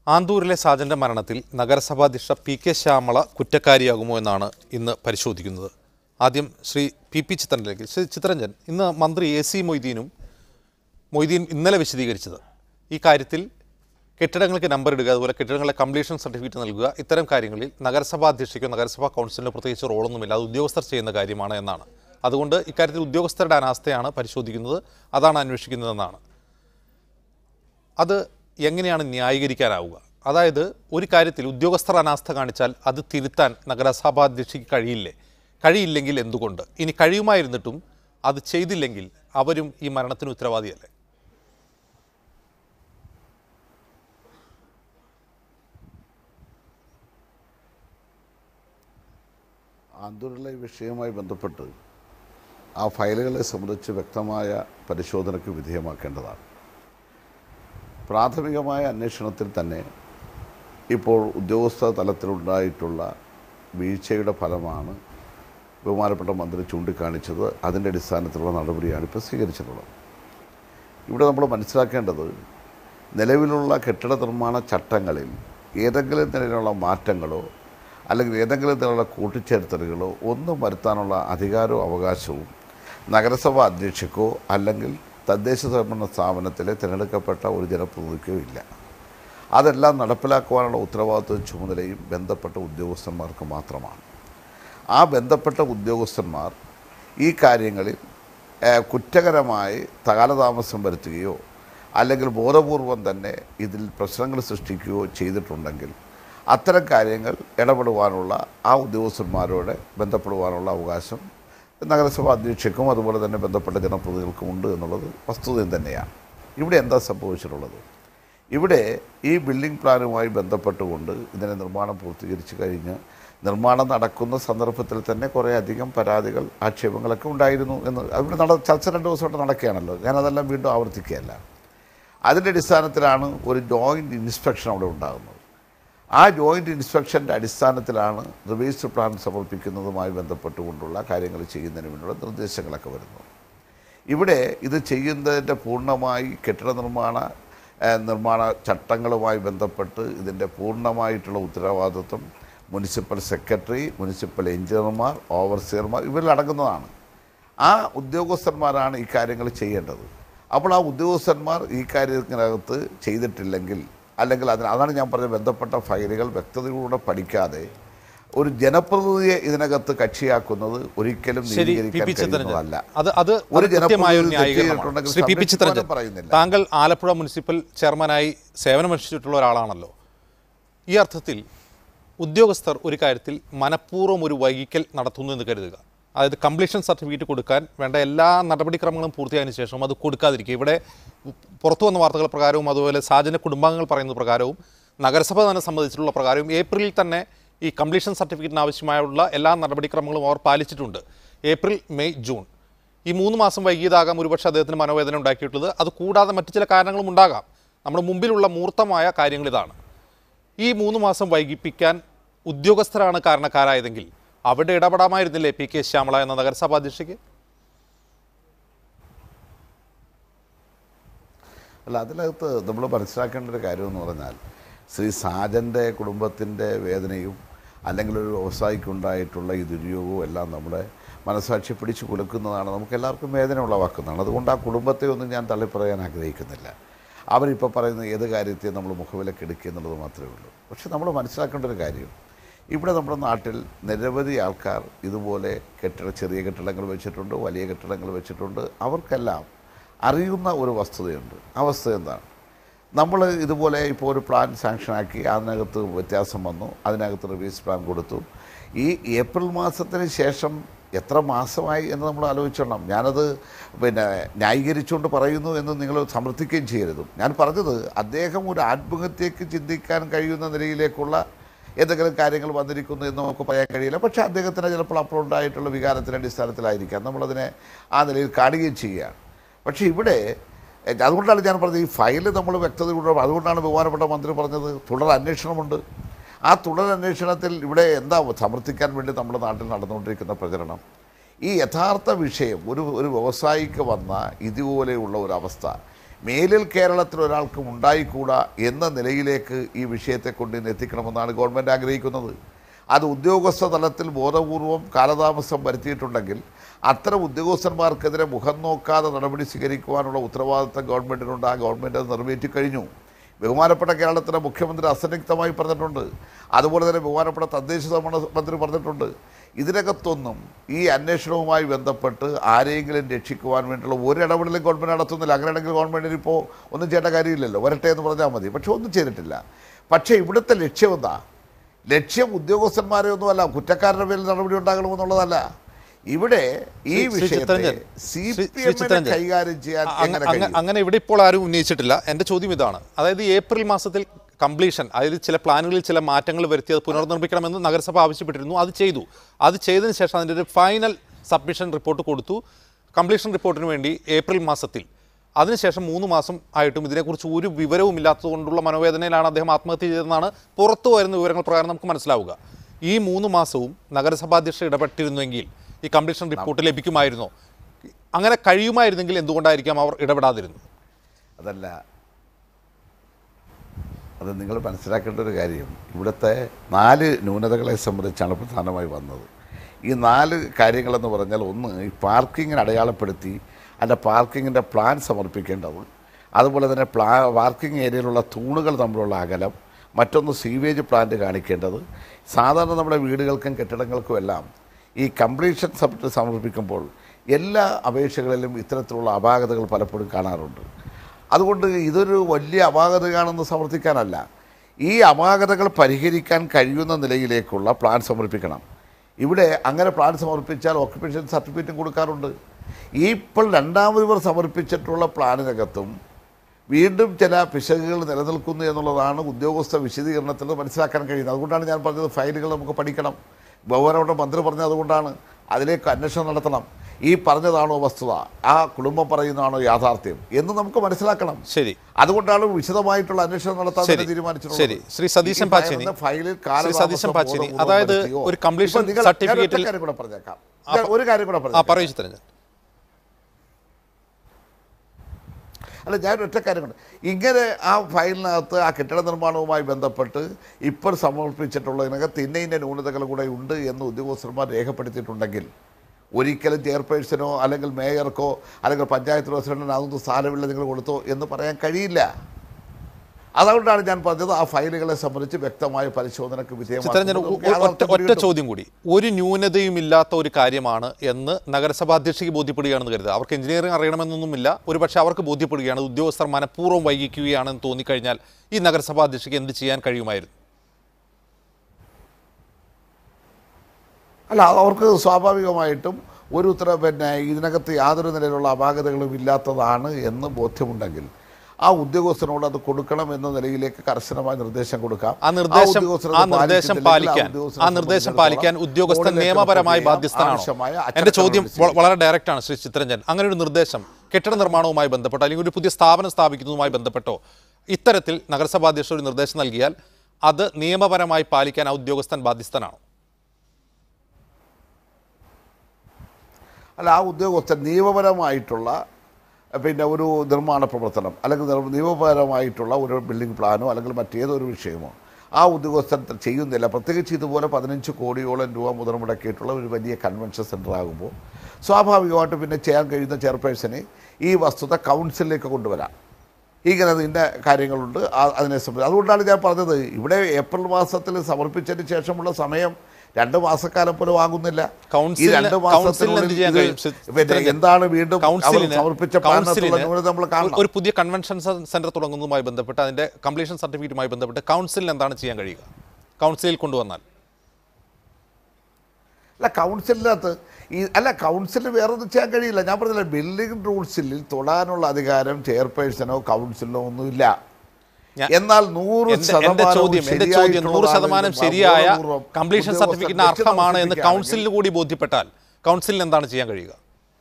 ആന്തൂരിലെ സാജന്റെ മരണത്തിൽ നഗരസഭാധ്യക്ഷ പി.കെ. ശ്യാമള കുറ്റക്കാരിയാകുമോ എന്നാണ് ഇന്ന് പരിശോധിക്കുന്നത്. ആദ്യം ശ്രീ പി ചിത്രനിലേക്ക്. ശ്രീ ചിത്രരഞ്ജൻ, ഇന്ന് മന്ത്രി എ.സി. മൊയ്തീൻ ഇന്നലെ വിശദീകരിച്ചത് ഈ കാര്യത്തിൽ കെട്ടിടങ്ങൾക്ക് നമ്പർ ഇടുക, അതുപോലെ കെട്ടിടങ്ങളുടെ കംപ്ലീഷൻ സർട്ടിഫിക്കറ്റ് നൽകുക, ഇത്തരം കാര്യങ്ങളിൽ നഗരസഭാ അധ്യക്ഷയ്ക്കോ നഗരസഭാ കൗൺസിലിനോ പ്രത്യേകിച്ച് റോളൊന്നുമില്ല, അത് ഉദ്യോഗസ്ഥർ ചെയ്യുന്ന കാര്യമാണ് എന്നാണ്. അതുകൊണ്ട് ഇക്കാര്യത്തിൽ ഉദ്യോഗസ്ഥരുടെ അനാസ്ഥയാണ് പരിശോധിക്കുന്നത്, അതാണ് അന്വേഷിക്കുന്നതെന്നാണ്. അത് എങ്ങനെയാണ് ന്യായീകരിക്കാനാവുക? അതായത് ഒരു കാര്യത്തിൽ ഉദ്യോഗസ്ഥർ അനാസ്ഥ കാണിച്ചാൽ അത് തിരുത്താൻ നഗരസഭാധ്യക്ഷയ്ക്ക് കഴിയില്ലെങ്കിൽ എന്തുകൊണ്ട്? ഇനി കഴിയുമായിരുന്നിട്ടും അത് ചെയ്തില്ലെങ്കിൽ അവരും ഈ മരണത്തിന് ഉത്തരവാദിയല്ലേ? ആന്തൂരിലെ വിഷയവുമായി ബന്ധപ്പെട്ട് ആ ഫയലുകളെ സംബന്ധിച്ച് വ്യക്തമായ പരിശോധനയ്ക്ക് വിധേയമാക്കേണ്ടതാണ്. പ്രാഥമികമായ അന്വേഷണത്തിൽ തന്നെ ഇപ്പോൾ ഉദ്യോഗസ്ഥ തലത്തിലുണ്ടായിട്ടുള്ള വീഴ്ചയുടെ ഫലമാണ് ബഹുമാനപ്പെട്ട മന്ത്രി ചൂണ്ടിക്കാണിച്ചത്. അതിൻ്റെ അടിസ്ഥാനത്തിലുള്ള നടപടിയാണ് ഇപ്പോൾ സ്വീകരിച്ചിട്ടുള്ളത്. ഇവിടെ നമ്മൾ മനസ്സിലാക്കേണ്ടത്, നിലവിലുള്ള കെട്ടിട നിർമ്മാണ ചട്ടങ്ങളിൽ ഏതെങ്കിലും തരത്തിലുള്ള മാറ്റങ്ങളോ അല്ലെങ്കിൽ ഏതെങ്കിലും തരത്തിലുള്ള കൂട്ടിച്ചേർത്തലുകളോ ഒന്നും വരുത്താനുള്ള അധികാരവും അവകാശവും നഗരസഭാ അധ്യക്ഷക്കോ അല്ലെങ്കിൽ തദ്ദേശ സ്വയംഭരണ സ്ഥാപനത്തിലെ തിരഞ്ഞെടുക്കപ്പെട്ട ഒരു ജനപ്രതിനിധിക്കോ ഇല്ല. അതെല്ലാം നടപ്പിലാക്കുവാനുള്ള ഉത്തരവാദിത്വവും ചുമതലയും ബന്ധപ്പെട്ട ഉദ്യോഗസ്ഥന്മാർക്ക് മാത്രമാണ്. ആ ബന്ധപ്പെട്ട ഉദ്യോഗസ്ഥന്മാർ ഈ കാര്യങ്ങളിൽ കുറ്റകരമായി കാലതാമസം വരുത്തുകയോ അല്ലെങ്കിൽ ബോധപൂർവം തന്നെ ഇതിൽ പ്രശ്നങ്ങൾ സൃഷ്ടിക്കുകയോ ചെയ്തിട്ടുണ്ടെങ്കിൽ അത്തരം കാര്യങ്ങൾ ഇടപെടുവാനുള്ള ആ ഉദ്യോഗസ്ഥന്മാരോട് ബന്ധപ്പെടുവാനുള്ള അവകാശം നഗരസഭാ അധ്യക്ഷയ്ക്കും അതുപോലെ തന്നെ ബന്ധപ്പെട്ട ജനപ്രതിനിധികൾക്കും ഉണ്ട് എന്നുള്ളത് വസ്തുതയും തന്നെയാണ്. ഇവിടെ എന്താ സംഭവിച്ചിട്ടുള്ളത്? ഇവിടെ ഈ ബിൽഡിംഗ് പ്ലാനുമായി ബന്ധപ്പെട്ടുകൊണ്ട് ഇതിനെ നിർമ്മാണം പൂർത്തീകരിച്ച് കഴിഞ്ഞ് നിർമ്മാണം നടക്കുന്ന സന്ദർഭത്തിൽ തന്നെ കുറേയധികം പരാതികൾ, ആക്ഷേപങ്ങളൊക്കെ ഉണ്ടായിരുന്നു എന്ന് അവിടെ ചർച്ച 2 ദിവസമായിട്ട് നടക്കുകയാണല്ലോ. ഞാനതെല്ലാം വീണ്ടും ആവർത്തിക്കുകയല്ല. അതിൻ്റെ അടിസ്ഥാനത്തിലാണ് ഒരു ജോയിൻറ്റ് ഇൻസ്പെക്ഷൻ അവിടെ ഉണ്ടാകുന്നത്. ആ ജോയിൻറ്റ് ഇൻസ്പെക്ഷൻ്റെ അടിസ്ഥാനത്തിലാണ് റിവൈസ്ഡ് പ്ലാൻ സമർപ്പിക്കുന്നതുമായി ബന്ധപ്പെട്ടുകൊണ്ടുള്ള കാര്യങ്ങൾ ചെയ്യുന്നതിന് വേണ്ടിയുള്ള നിർദ്ദേശങ്ങളൊക്കെ വരുന്നത്. ഇവിടെ ഇത് ചെയ്യുന്നതിൻ്റെ പൂർണ്ണമായി കെട്ടിട നിർമ്മാണ ചട്ടങ്ങളുമായി ബന്ധപ്പെട്ട് ഇതിൻ്റെ പൂർണ്ണമായിട്ടുള്ള ഉത്തരവാദിത്വം മുനിസിപ്പൽ സെക്രട്ടറി, മുനിസിപ്പൽ എഞ്ചിനീയർമാർ, ഓവർസിയർമാർ ഇവരിലടങ്ങുന്നതാണ്. ആ ഉദ്യോഗസ്ഥന്മാരാണ് ഈ കാര്യങ്ങൾ ചെയ്യേണ്ടത്. അപ്പോൾ ആ ഉദ്യോഗസ്ഥന്മാർ ഈ കാര്യത്തിനകത്ത് ചെയ്തിട്ടില്ലെങ്കിൽ അല്ലെങ്കിൽ അതാണ് ഞാൻ പറഞ്ഞ ബന്ധപ്പെട്ട ഫയലുകൾ വ്യക്തതയോടെ പഠിക്കാതെ ഒരു ജനപ്രതിനിധിയെ ഇതിനകത്ത് കക്ഷിയാക്കുന്നത് ഒരിക്കലും നീതീകരിക്കാനല്ല. താങ്കൾ ആലപ്പുഴ മുനിസിപ്പൽ ചെയർമാനായി സേവനമനുഷ്ഠിച്ചിട്ടുള്ള ഒരാളാണല്ലോ. ഈ അർത്ഥത്തിൽ ഉദ്യോഗസ്ഥർ ഒരു കാര്യത്തിൽ മനഃപൂർവ്വം ഒരു വൈകിക്കൽ നടത്തുന്നു എന്ന് കരുതുക. അതായത് കംപ്ലീഷൻ സർട്ടിഫിക്കറ്റ് കൊടുക്കാൻ വേണ്ട എല്ലാ നടപടിക്രമങ്ങളും പൂർത്തിയായതിനു ശേഷം അത് കൊടുക്കാതിരിക്കുക. ഇവിടെ പുറത്തു വന്ന വാർത്തകൾ പ്രകാരവും അതുപോലെ സാജൻ്റെ കുടുംബാംഗങ്ങൾ പറയുന്ന പ്രകാരവും നഗരസഭ തന്നെ സംബന്ധിച്ചിട്ടുള്ള പ്രകാരവും ഏപ്രിലിൽ തന്നെ ഈ കംപ്ലീഷൻ സർട്ടിഫിക്കറ്റിന് ആവശ്യമായുള്ള എല്ലാ നടപടിക്രമങ്ങളും അവർ പാലിച്ചിട്ടുണ്ട്. ഏപ്രിൽ, മെയ്, ജൂൺ ഈ 3 മാസം വൈകിയതാകാം ഒരുപക്ഷെ അദ്ദേഹത്തിന് മനോവേദന ഉണ്ടാക്കിയിട്ടുള്ളത്. അത് കൂടാതെ മറ്റു ചില കാരണങ്ങളും ഉണ്ടാകാം. നമ്മുടെ മുമ്പിലുള്ള മൂർത്തമായ കാര്യങ്ങൾ ഇതാണ്. ഈ 3 മാസം വൈകിപ്പിക്കാൻ ഉദ്യോഗസ്ഥരാണ് കാരണക്കാരായതെങ്കിൽ അവിടെ ഇടപെടാമായിരുന്നില്ലേ പി.കെ. ശ്യാമള എന്ന നഗരസഭാ അധ്യക്ഷയ്ക്ക്? അല്ല, അതിനകത്ത് നമ്മൾ മനസ്സിലാക്കേണ്ട ഒരു കാര്യമെന്ന് പറഞ്ഞാൽ, ശ്രീ സാജൻ്റെ കുടുംബത്തിൻ്റെ വേദനയും അല്ലെങ്കിൽ ഒരു വ്യവസായിക്കുണ്ടായിട്ടുള്ള ഈ ദുര്യോഗവും എല്ലാം നമ്മുടെ മനസ്സാക്ഷി പിടിച്ചു കുലുക്കുന്നതാണ്, നമുക്ക് എല്ലാവർക്കും വേദന ഉളവാക്കുന്നതാണ്. അതുകൊണ്ട് ആ കുടുംബത്തെ ഒന്നും ഞാൻ തള്ളിപ്പറയാൻ ആഗ്രഹിക്കുന്നില്ല. അവരിപ്പോൾ പറയുന്ന ഏത് കാര്യത്തെയും നമ്മൾ മുഖവിലക്ക് എടുക്കുക എന്നുള്ളത് മാത്രമേ ഉള്ളൂ. പക്ഷെ നമ്മൾ മനസ്സിലാക്കേണ്ട ഒരു കാര്യം, ഇവിടെ നമ്മുടെ നാട്ടിൽ നിരവധി ആൾക്കാർ ഇതുപോലെ ചെറിയ കെട്ടിടങ്ങൾ വെച്ചിട്ടുണ്ട്, വലിയ കെട്ടിടങ്ങൾ വെച്ചിട്ടുണ്ട്. അവർക്കെല്ലാം അറിയുന്ന ഒരു വസ്തുതയുണ്ട്. ആ വസ്തുത എന്താണ്? നമ്മൾ ഇതുപോലെ ഇപ്പോൾ ഒരു പ്ലാൻ സാങ്ഷനാക്കി, അതിനകത്ത് വ്യത്യാസം വന്നു, അതിനകത്ത് റിവൈസ് പ്ലാൻ കൊടുത്തു. ഈ ഏപ്രിൽ മാസത്തിന് ശേഷം എത്ര മാസമായി എന്ന് നമ്മൾ ആലോചിച്ചോണം. ഞാനത് ന്യായീകരിച്ചുകൊണ്ട് പറയുന്നു എന്ന് നിങ്ങൾ സമർത്ഥിക്കുകയും ചെയ്യരുത്. ഞാൻ പറഞ്ഞത്, അദ്ദേഹം ഒരു ആത്മഹത്യക്ക് ചിന്തിക്കാൻ കഴിയുന്ന നിലയിലേക്കുള്ള എന്തെങ്കിലും കാര്യങ്ങൾ വന്നിരിക്കുന്നു എന്ന് നമുക്ക് പറയാൻ കഴിയില്ല. പക്ഷേ അദ്ദേഹത്തിന് ചിലപ്പോൾ അപ്പോഴുണ്ടായിട്ടുള്ള വികാരത്തിൻ്റെ അടിസ്ഥാനത്തിലായിരിക്കാം നമ്മളതിനെ ആ നിലയിൽ കാണുകയും ചെയ്യുകയാണ്. പക്ഷേ ഇവിടെ അതുകൊണ്ടാണ് ഞാൻ പറഞ്ഞത്, ഈ ഫയല് നമ്മൾ വ്യക്തത കൊണ്ടുവരും. അതുകൊണ്ടാണ് ബഹുമാനപ്പെട്ട മന്ത്രി പറഞ്ഞത് തുടർ അന്വേഷണമുണ്ട്. ആ തുടരന്വേഷണത്തിൽ ഇവിടെ എന്താ സമർത്ഥിക്കാൻ വേണ്ടി നമ്മുടെ നാട്ടിൽ നടന്നുകൊണ്ടിരിക്കുന്ന പ്രചരണം? ഈ യഥാർത്ഥ വിഷയം ഒരു വ്യവസായിക്ക് വന്ന ഇതുപോലെയുള്ള ഒരവസ്ഥ മേലിൽ കേരളത്തിൽ ഒരാൾക്കും ഉണ്ടായിക്കൂടാ എന്ന നിലയിലേക്ക് ഈ വിഷയത്തെ കൊണ്ടുവന്ന് എത്തിക്കണമെന്നാണ് ഗവൺമെൻറ് ആഗ്രഹിക്കുന്നത്. അത് ഉദ്യോഗസ്ഥ തലത്തിൽ ബോധപൂർവം കാലതാമസം വരുത്തിയിട്ടുണ്ടെങ്കിൽ അത്തരം ഉദ്യോഗസ്ഥന്മാർക്കെതിരെ മുഖം നോക്കാതെ നടപടി സ്വീകരിക്കുവാനുള്ള ഉത്തരവാദിത്തം ഗവൺമെൻറ്റിനുണ്ട്. ആ ഗവൺമെൻറ് അത് നിറവേറ്റി കഴിഞ്ഞു. ബഹുമാനപ്പെട്ട കേരളത്തിലെ മുഖ്യമന്ത്രി അസന്നിഗ്ധമായി പറഞ്ഞിട്ടുണ്ട്. അതുപോലെ തന്നെ ബഹുമാനപ്പെട്ട തദ്ദേശ മന്ത്രി പറഞ്ഞിട്ടുണ്ട്. ഇതിനകത്തൊന്നും ഈ അന്വേഷണവുമായി ബന്ധപ്പെട്ട് ആരെങ്കിലും രക്ഷിക്കുവാൻ വേണ്ടിയുള്ള ഒരിടപെടലും ഗവൺമെൻറ് നടത്തുന്നില്ല. അങ്ങനെയാണെങ്കിൽ ഗവൺമെൻറ്റിന് ഇപ്പോൾ ഒന്നും ചെയ്യേണ്ട കാര്യമില്ലല്ലോ, വരട്ടെ എന്ന് പറഞ്ഞാൽ മതി. പക്ഷെ ഒന്നും ചെയ്തിട്ടില്ല. പക്ഷേ ഇവിടുത്തെ ലക്ഷ്യം എന്താ? ലക്ഷ്യം ഉദ്യോഗസ്ഥന്മാരെ ഒന്നുമല്ല, കുറ്റക്കാരുടെ പേരിൽ നടപടി ഉണ്ടാകണമെന്നുള്ളതല്ല. ഇവിടെ ഈ വിഷയത്തെ CPM കൈകാര്യം ചെയ്യാൻ അങ്ങനെ ഇവിടെ ഇപ്പോൾ ആരും ഉന്നയിച്ചിട്ടില്ല. എൻ്റെ ചോദ്യം ഇതാണ്, അതായത് ഏപ്രിൽ മാസത്തിൽ കംപ്ലീഷൻ, അതായത് ചില പ്ലാനുകളിൽ ചില മാറ്റങ്ങൾ വരുത്തി അത് പുനർനിർമ്മിക്കണമെന്ന് നഗരസഭ ആവശ്യപ്പെട്ടിരുന്നു. അത് ചെയ്തു. അത് ചെയ്തതിന് ശേഷം അതിൻ്റെ ഒരു ഫൈനൽ സബ്മിഷൻ റിപ്പോർട്ട് കൊടുത്തു. കംപ്ലീഷൻ റിപ്പോർട്ടിന് വേണ്ടി ഏപ്രിൽ മാസത്തിൽ. അതിനുശേഷം 3 മാസം ആയിട്ടും ഇതിനെക്കുറിച്ച് ഒരു വിവരവും ഇല്ലാത്തതുകൊണ്ടുള്ള മനോവേദനയിലാണ് അദ്ദേഹം ആത്മഹത്യ ചെയ്തതെന്നാണ് പുറത്തു വരുന്ന വിവരങ്ങൾ പ്രകാരം നമുക്ക് മനസ്സിലാവുക. ഈ 3 മാസവും നഗരസഭാധ്യക്ഷ ഇടപെട്ടിരുന്നെങ്കിൽ ഈ കംപ്ലീഷൻ റിപ്പോർട്ട് ലഭിക്കുമായിരുന്നോ? അങ്ങനെ കഴിയുമായിരുന്നെങ്കിൽ എന്തുകൊണ്ടായിരിക്കാം അവർ ഇടപെടാതിരുന്നത്? അതല്ല, അത് നിങ്ങൾ മനസ്സിലാക്കേണ്ട ഒരു കാര്യം, ഇവിടുത്തെ 4 ന്യൂനതകളെ സംബന്ധിച്ചാണ് പ്രധാനമായി വന്നത്. ഈ 4 കാര്യങ്ങളെന്ന് പറഞ്ഞാൽ, ഒന്ന്, ഈ പാർക്കിങ്ങിന് അടയാളപ്പെടുത്തി അതിൻ്റെ പാർക്കിങ്ങിൻ്റെ പ്ലാൻ സമർപ്പിക്കേണ്ടത്, അതുപോലെ തന്നെ പാർക്കിംഗ് ഏരിയയിലുള്ള തൂണുകൾ തമ്മിലുള്ള അകലം, മറ്റൊന്ന് സീവേജ് പ്ലാന്റ് കാണിക്കേണ്ടത്. സാധാരണ നമ്മുടെ വീടുകൾക്കും കെട്ടിടങ്ങൾക്കും എല്ലാം ഈ കംപ്ലീഷൻ സബ്മിറ്റ് സമർപ്പിക്കുമ്പോൾ എല്ലാ അപേക്ഷകളിലും ഇത്തരത്തിലുള്ള അപാകതകൾ പലപ്പോഴും കാണാറുണ്ട്. അതുകൊണ്ട് ഇതൊരു വലിയ അപാകതയാണെന്ന് സമർത്ഥിക്കാനല്ല, ഈ അപാകതകൾ പരിഹരിക്കാൻ കഴിയുന്ന നിലയിലേക്കുള്ള പ്ലാൻ സമർപ്പിക്കണം. ഇവിടെ അങ്ങനെ പ്ലാൻ സമർപ്പിച്ചാൽ ഓക്യുപ്പേഷൻ സർട്ടിഫിക്കറ്റും കൊടുക്കാറുണ്ട്. ഈ ഇപ്പോൾ രണ്ടാമത് ഇവർ സമർപ്പിച്ചിട്ടുള്ള പ്ലാനിനകത്തും വീണ്ടും ചില പിശകുകൾ നിലനിൽക്കുന്നു എന്നുള്ളതാണ് ഉദ്യോഗസ്ഥ വിശദീകരണത്തിൽ മനസ്സിലാക്കാൻ കഴിയുന്നത്. അതുകൊണ്ടാണ് ഞാൻ പറഞ്ഞത് ഫയലുകൾ നമുക്ക് പഠിക്കണം. ബഹുമാനപ്പെട്ട മന്ത്രി പറഞ്ഞത് അതുകൊണ്ടാണ്. അതിലേക്ക് അന്വേഷണം നടത്തണം. ഈ പറഞ്ഞതാണോ വസ്തുത, ആ കുടുംബം പറയുന്നതാണോ യാഥാർത്ഥ്യം എന്ന് നമുക്ക് മനസ്സിലാക്കണം. ശരി, അതുകൊണ്ടാണ് വിശദമായിട്ടുള്ള അന്വേഷണം നടത്താൻ തീരുമാനിച്ചിട്ടുള്ളത്. ശരി, ശ്രീ സതീശൻ പാച്ചേനി, അതായത് ഒരു കംപ്ലീഷൻ സർട്ടിഫിക്കറ്റിൽ പറഞ്ഞേക്കാം, ഒരു കാര്യം കൂടെ പറഞ്ഞു. അല്ല, ഞാൻ ഒറ്റ കാര്യം കൊണ്ട് ഇങ്ങനെ ആ ഫയലിനകത്ത് ആ കെട്ടിട നിർമ്മാണവുമായി ബന്ധപ്പെട്ട് ഇപ്പോൾ സമർപ്പിച്ചിട്ടുള്ളതിനകത്ത് ഇന്ന ന്യൂനതകൾ കൂടെ ഉണ്ട് എന്ന് ഉദ്യോഗസ്ഥന്മാർ രേഖപ്പെടുത്തിയിട്ടുണ്ടെങ്കിൽ ഒരിക്കലും ചെയർപേഴ്സണോ അല്ലെങ്കിൽ മേയർക്കോ അല്ലെങ്കിൽ പഞ്ചായത്ത് പ്രസിഡന്റിനോ അതൊന്നും സാരമില്ല നിങ്ങൾ കൊടുത്തോ എന്ന് പറയാൻ കഴിയില്ല. അതുകൊണ്ടാണ് ഞാൻ പറഞ്ഞത് ആ ഫയലുകളെ സംബന്ധിച്ച് വ്യക്തമായ പരിശോധനയ്ക്ക് വിധേയമാക്കും. ഒറ്റ ചോദ്യം കൂടി, ഒരു ന്യൂനതയും ഇല്ലാത്ത ഒരു കാര്യമാണ് എന്ന് നഗരസഭാധ്യക്ഷയ്ക്ക് ബോധ്യപ്പെടുകയാണെന്ന് കരുതുക. അവർക്ക് എഞ്ചിനീയറിംഗ് അറിയണമെന്നൊന്നുമില്ല, ഒരുപക്ഷെ അവർക്ക് ബോധ്യപ്പെടുകയാണ് ഉദ്യോഗസ്ഥർ മനഃപൂർവ്വം വൈകിക്കുകയാണെന്ന് തോന്നിക്കഴിഞ്ഞാൽ ഈ നഗരസഭാധ്യക്ഷയ്ക്ക് എന്ത് ചെയ്യാൻ കഴിയുമായിരുന്നു? അല്ല, അവർക്ക് സ്വാഭാവികമായിട്ടും ഒരു ഇതിനകത്ത് യാതൊരു നിലയിലുള്ള അപാകതകളും ഇല്ലാത്തതാണ് എന്ന് ബോധ്യമുണ്ടെങ്കിൽ ആ ഉദ്യോഗസ്ഥനോട് അത് കൊടുക്കണം എന്ന നിലയിലേക്ക് കർശനമായ നിർദ്ദേശം കൊടുക്കാം. ആ നിർദ്ദേശം പാലിക്കാൻ ഉദ്യോഗസ്ഥൻ നിയമപരമായി ബാധ്യസ്ഥനാണോ? എന്റെ ചോദ്യം വളരെ ഡയറക്റ്റ് ആണ് ശ്രീ ചിത്തരഞ്ജൻ. അങ്ങനെ ഒരു നിർദ്ദേശം കെട്ടിട നിർമ്മാണവുമായി ബന്ധപ്പെട്ടോ അല്ലെങ്കിൽ ഒരു പുതിയ സ്ഥാപനം സ്ഥാപിക്കുന്നതുമായി ബന്ധപ്പെട്ടോ ഇത്തരത്തിൽ നഗരസഭാധ്യക്ഷ ഒരു നിർദ്ദേശം നൽകിയാൽ അത് നിയമപരമായി പാലിക്കാൻ ആ ഉദ്യോഗസ്ഥൻ ബാധ്യസ്ഥനാണോ? അല്ല, ആ ഉദ്യോഗസ്ഥൻ നിയമപരമായിട്ടുള്ള ഒരു നിർമ്മാണ പ്രവർത്തനം അല്ലെങ്കിൽ നിയമപരമായിട്ടുള്ള ഒരു ബിൽഡിംഗ് പ്ലാനോ അല്ലെങ്കിൽ മറ്റേതൊരു വിഷയമോ ആ ഉദ്യോഗസ്ഥൻ ചെയ്യുന്നില്ല. പ്രത്യേകിച്ച് ഇതുപോലെ 15 കോടിയോളം രൂപ മുതൽ മുടക്കിയിട്ടുള്ള ഒരു വലിയ കൺവെൻഷൻ സെൻ്റർ ആകുമ്പോൾ സ്വാഭാവികമായിട്ടും പിന്നെ ചെയ്യാൻ കഴിയുന്ന ചെയർപേഴ്സണെ ഈ വസ്തുത കൗൺസിലിലേക്ക് കൊണ്ടുവരാം. ഇങ്ങനെ ഇതിൻ്റെ കാര്യങ്ങളുണ്ട് അതിനെ സംബന്ധിച്ച്. അതുകൊണ്ടാണ് ഞാൻ പറഞ്ഞത്, ഇവിടെ ഏപ്രിൽ മാസത്തിൽ സമർപ്പിച്ചതിന് ശേഷമുള്ള സമയം 2 മാസക്കാലം പോലും ആകുന്നില്ല. ഈ 2 മാസത്തിനുള്ളിൽ എന്താണ് വീണ്ടും സമർപ്പിച്ച ഒരു പുതിയ കൺവെൻഷൻ സെന്റർ തുടങ്ങുന്നതുമായി ബന്ധപ്പെട്ട് അതിന്റെ കംപ്ലീഷൻ സർട്ടിഫിക്കറ്റുമായി ബന്ധപ്പെട്ട് കൗൺസിലിന് എന്താണ് ചെയ്യാൻ കഴിയുക? കൗൺസിലിൽ കൊണ്ടുവന്നാൽ കൗൺസിലിനകത്ത് കൗൺസിലിന് വേറൊന്നും ചെയ്യാൻ കഴിയില്ല. ഞാൻ പറഞ്ഞില്ല, ബിൽഡിംഗ് റൂൾസിൽ തൊടാനുള്ള അധികാരം ചെയർപേഴ്സണോ കൗൺസിലിനോ ഒന്നുമില്ല. എന്നാൽ 100% ശരിയായ കംപ്ലീഷൻ സർട്ടിഫിക്കറ്റിന് അർഹമാണ് എന്ന് കൗൺസിലിന് കൂടി ബോധ്യപ്പെട്ടാൽ കൗൺസിലിന് എന്താണ് ചെയ്യാൻ കഴിയുക?